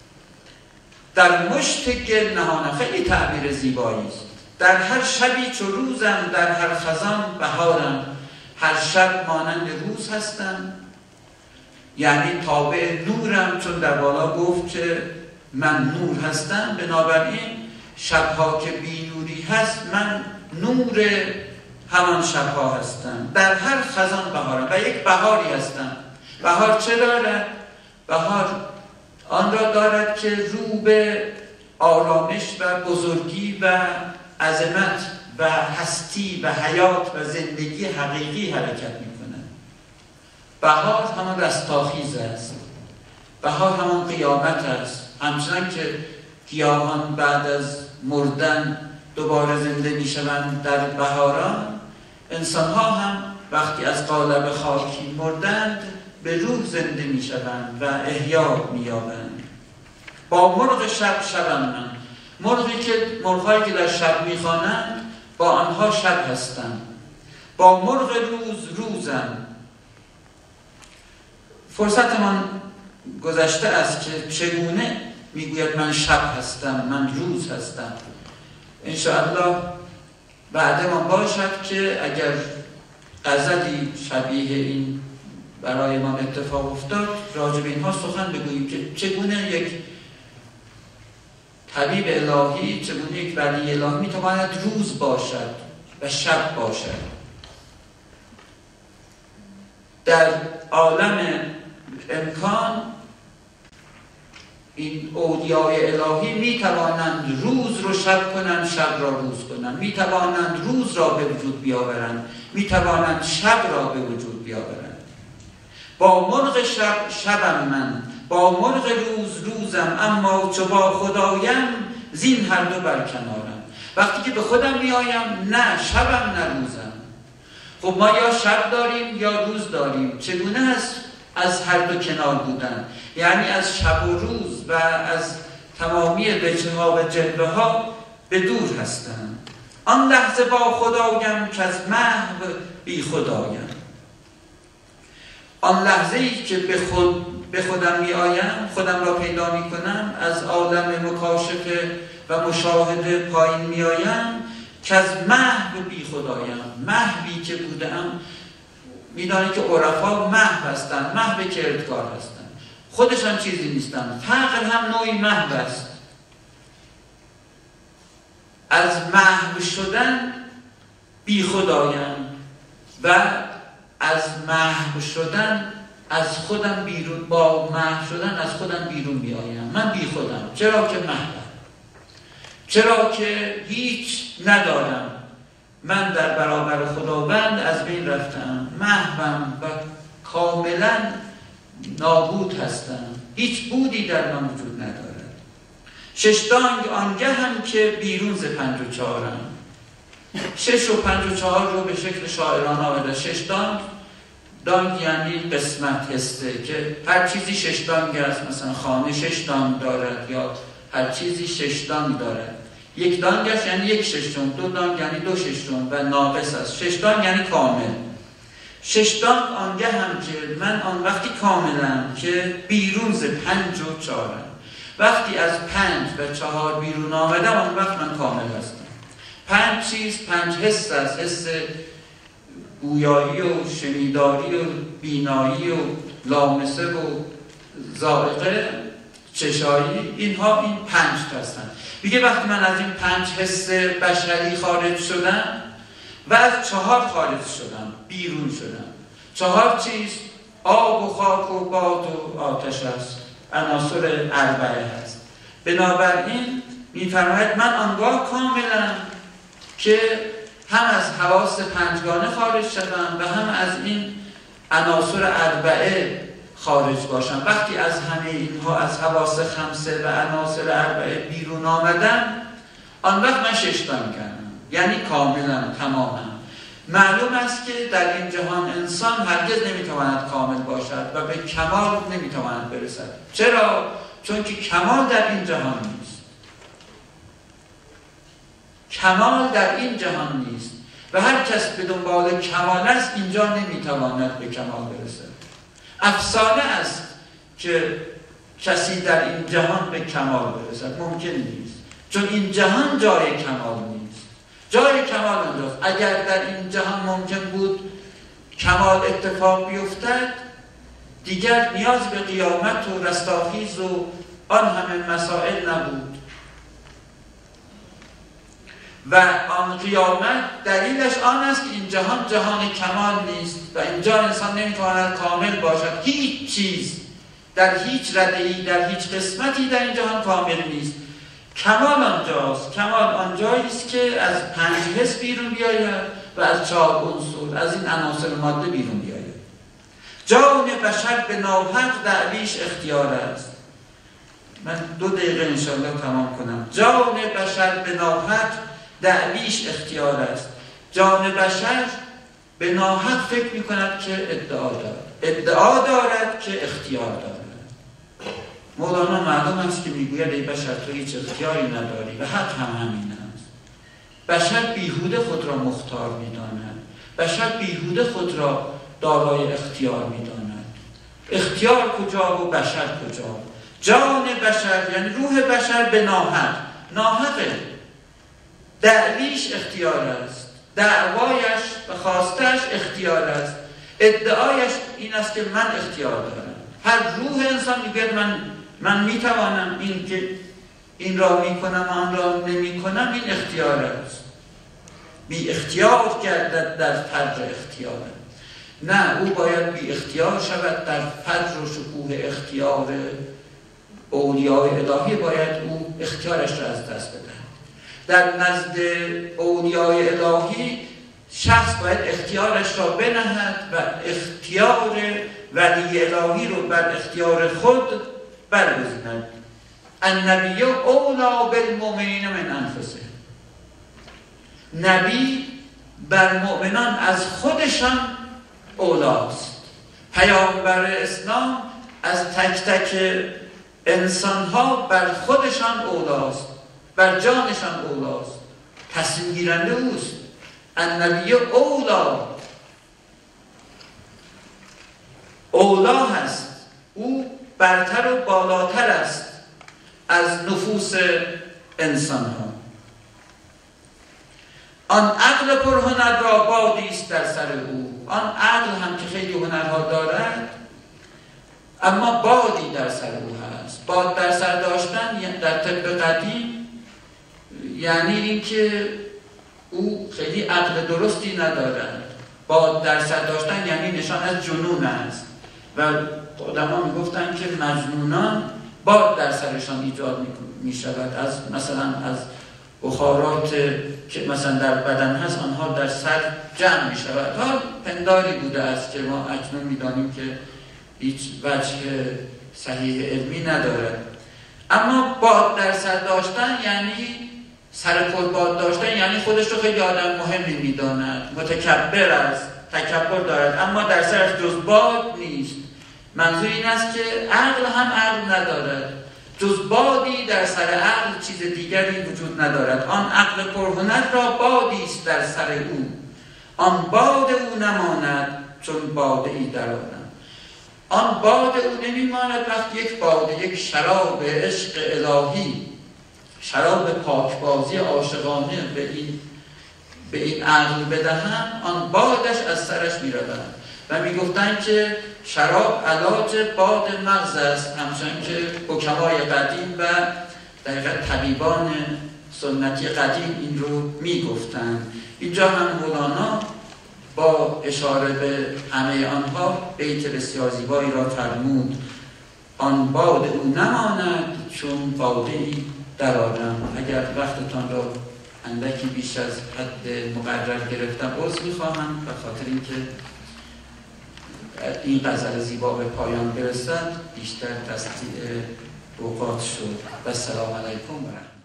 در مشت گل نهانم، خیلی تعبیر زیبایی است. در هر شبی چو روزم، در هر خزان بهارم. هر شب مانند روز هستم، یعنی تابع نورم، چون در بالا گفت که من نور هستم. بنابراین شبها که بی نوری هست من نور همان شبها هستم. در هر خزان بهارم و یک بهاری هستم. بهار چه دارد؟ بهار آن را دارد که رو به آرامش و بزرگی و عظمت و هستی و حیات و زندگی حقیقی حرکت میکنه. بهار همان رستاخیز است. بهار همان قیامت است. همچنان که گیاهان بعد از مردن دوباره زنده میشوند در بهاران، انسانها هم وقتی از قالب خاکی مردند به روح زنده میشوند و احیا مییابند. با مرغ شبم من، مرغهایی که در شب میخوانند با آنها شب هستم. با مرغ روزم. فرصتمان گذشته است که چگونه میگوید من شب هستم، من روز هستم. انشاءالله بعدمان باشد که اگر غزلی شبیه این برای ما اتفاق افتاد راجع به اینها سخن بگوییم که چگونه یک طبیب الهی، چگونه یک ولی الهی میتواند روز باشد و شب باشد. در عالم امکان این اولیای الهی میتوانند روز رو شب کنند، شب را روز کنند. میتوانند روز را به وجود بیاورند، میتوانند شب را به وجود بیاورند. با مرغ شبم من، با مرغ روزم، اما چو با خدایم زین هر دو برکنارم. وقتی که به خودم میایم نه شبم نه روزم. خب ما یا شب داریم یا روز داریم. چگونه هست از هر دو کنار بودن؟ یعنی از شب و روز و از تمامی وجه‌ها و جلوه‌ها به دور هستم. آن لحظه با خدایم که از محو بی خدایم. آن لحظه‌ای که به خودم می آیم، خودم را پیدا می کنم، از عالم مکاشفه و مشاهده پایین می آیم، که از محو بی خدایم. محوی که بودم، می دانی که عرفا محو هستند، محو کردگار هستند، خودشان چیزی نیستند. فقر هم نوعی محو است. از محو شدن بی خدایم و از محو شدن از خودم بیرون، با محو شدن از خودم بیرون میآیم. من بی خودم، چرا که محوم، چرا که هیچ ندارم. من در برابر خداوند از بین رفتم، محوم و کاملا نابود هستم، هیچ بودی در من وجود ندارد. ششدانگ آنگه هم که بیرون ز 5 و 4م. 6 و 5 و 4 رو به شکل شاعرانه آورده. ششدانگ، دانگ یعنی قسمت، هسته که هر چیزی 6 دانگ است. مثلا خانه 6 دانگ دارد یا هر چیزی 6 دانگ دارد. 1 دانگش یعنی 1 ششم، 2 دانگ یعنی 2 ششم و ناقص است. 6 دانگ یعنی کامل. 6 دانگ آنگه هم که من آن وقتی کاملم که بیرون ز 5 و 4م. وقتی از 5 و 4 بیرون آمدم آن وقت من کامل هستم. 5 چیز، 5 حس است. حس گویایی و شنیداری و بینایی و لامسه و ذائقه چشایی، اینها این 5 هستند. میگه وقتی من از این 5 حس بشری خارج شدم و از 4 خارج شدم، بیرون شدم. 4 چیز، آب و خاک و باد و آتش است، عناصر اربعه هست. بنابراین میفرماید من آنگاه کاملم که هم از حواس 5گانه خارج شدم و هم از این عناصر اربعه خارج باشم. وقتی از همه اینها، از حواس 5 و عناصر اربعه بیرون آمدم، آن وقت من 6 دانگم، یعنی کاملم، تمامم. معلوم است که در این جهان انسان هرگز نمیتواند کامل باشد و به کمال نمیتواند برسد. چرا؟ چون که کمال در این جهان نیست. کمال در این جهان نیست و هر کس به دنبال کمال است اینجا نمیتواند به کمال برسد. افسانه است که کسی در این جهان به کمال برسد، ممکن نیست، چون این جهان جای کمال نیست. جای کمال اونجاست. اگر در این جهان ممکن بود کمال اتفاق بیفتد، دیگر نیاز به قیامت و رستاخیز و آن همه مسائل نبود. و آن قیامت دلیلش آن است که این جهان جهان کمال نیست و اینجا انسان نمیتواند کامل باشد. هیچ چیز در هیچ رده‌ای، در هیچ قسمتی در این جهان کامل نیست. کمال آنجاست. کمال آنجایی است که از 5 حس بیرون بیاید و از 4 عنصر، از این عناصر ماده بیرون بیاید. جان بشر به ناحق دعویش اختیار است. من 2 دقیقه انشاءالله تمام کنم. جان بشر به ناحق دعویش اختیار است. جان بشر به ناحق فکر می کند که ادعا دارد که اختیار دارد. مولانا معلوم است که میگوید ای بشر تو هیچ اختیاری نداری و حق هم همین است. بشر بیهوده خود را مختار می‌داند. بشر بیهوده خود را دارای اختیار می‌داند. اختیار کجا و بشر کجا؟ جان بشر یعنی روح بشر به ناحقه. دعویش اختیار است، دعوایش و خواستش اختیار است. ادعایش این است که من اختیار دارم. هر روح انسان میگه من میتوانم این را میکنم، آن را نمیکنم. این اختیار است. بی اختیار گردد در فجر اختیار. نه، او باید بی اختیار شود در فجر و شکوه اختیار اولیای الهی. باید او اختیارش را از دست بده. در نزد اولیای الهی شخص باید اختیارش را بنهد و اختیار ولی الهی رو بر اختیار خود برگزیند. النبی اولا بالمؤمنین من انفسهم. نبی بر مؤمنان از خودشان اولاست. پیامبر اسلام از تک تک انسانها بر خودشان اولاست، بر جانشان اولاست. تصمیم گیرنده اوست. النبی اولا هست. او برتر و بالاتر است از نفوس انسان ها. آن عقل پرهنر را بادی است در سر او. آن عقل هم که خیلی هنرها دارد، اما بادی در سر او هست. باد در سر داشتن در طب قدیم یعنی اینکه او خیلی عقل درستی ندارد. باد در سر داشتن یعنی نشان از جنون است و قدما میگفتن که مجنونان باد در سرشان ایجاد می شود، از مثلا از بخارات که مثلا در بدن هست آنها در سر جمع می شود. تا پنداری بوده است که ما اکنون می دانیم که هیچ وجه صحیح علمی ندارد. اما باد در سر داشتن یعنی سر پر باد داشتن، یعنی خودش رو خیلی آدم مهمی می داند، متکبر است، تکبر دارد، اما در سرش جز باد نیست. منظور این است که عقل هم عقل ندارد، جز بادی در سر عقل چیز دیگری وجود ندارد. آن عقل پرهنر را بادی است در سر او، آن باد او نماند چون باده ای در آدم. آن باد او نمیماند وقتی یک باده، یک شراب عشق الهی، شراب پاکبازی عاشقانه به این عقل بدهم، آن بادش از سرش میرود. و میگفتن که شراب علاج باد مغز است، همچنان که حکمای قدیم و دقیقا طبیبان سنتی قدیم این رو میگفتن. اینجا هم مولانا با اشاره به همه آنها بیت بسیار زیبایی را فرمود: آن باد او نماند چون باده ای در آدم. اگر وقتتان را اندکی بیش از حد مقرر گرفتم عذر میخواهم، به خاطر اینکه این غزل زیبا به پایان برسد بیشتر تضییع اوقات شد. و السلام علیکم و رحمت الله.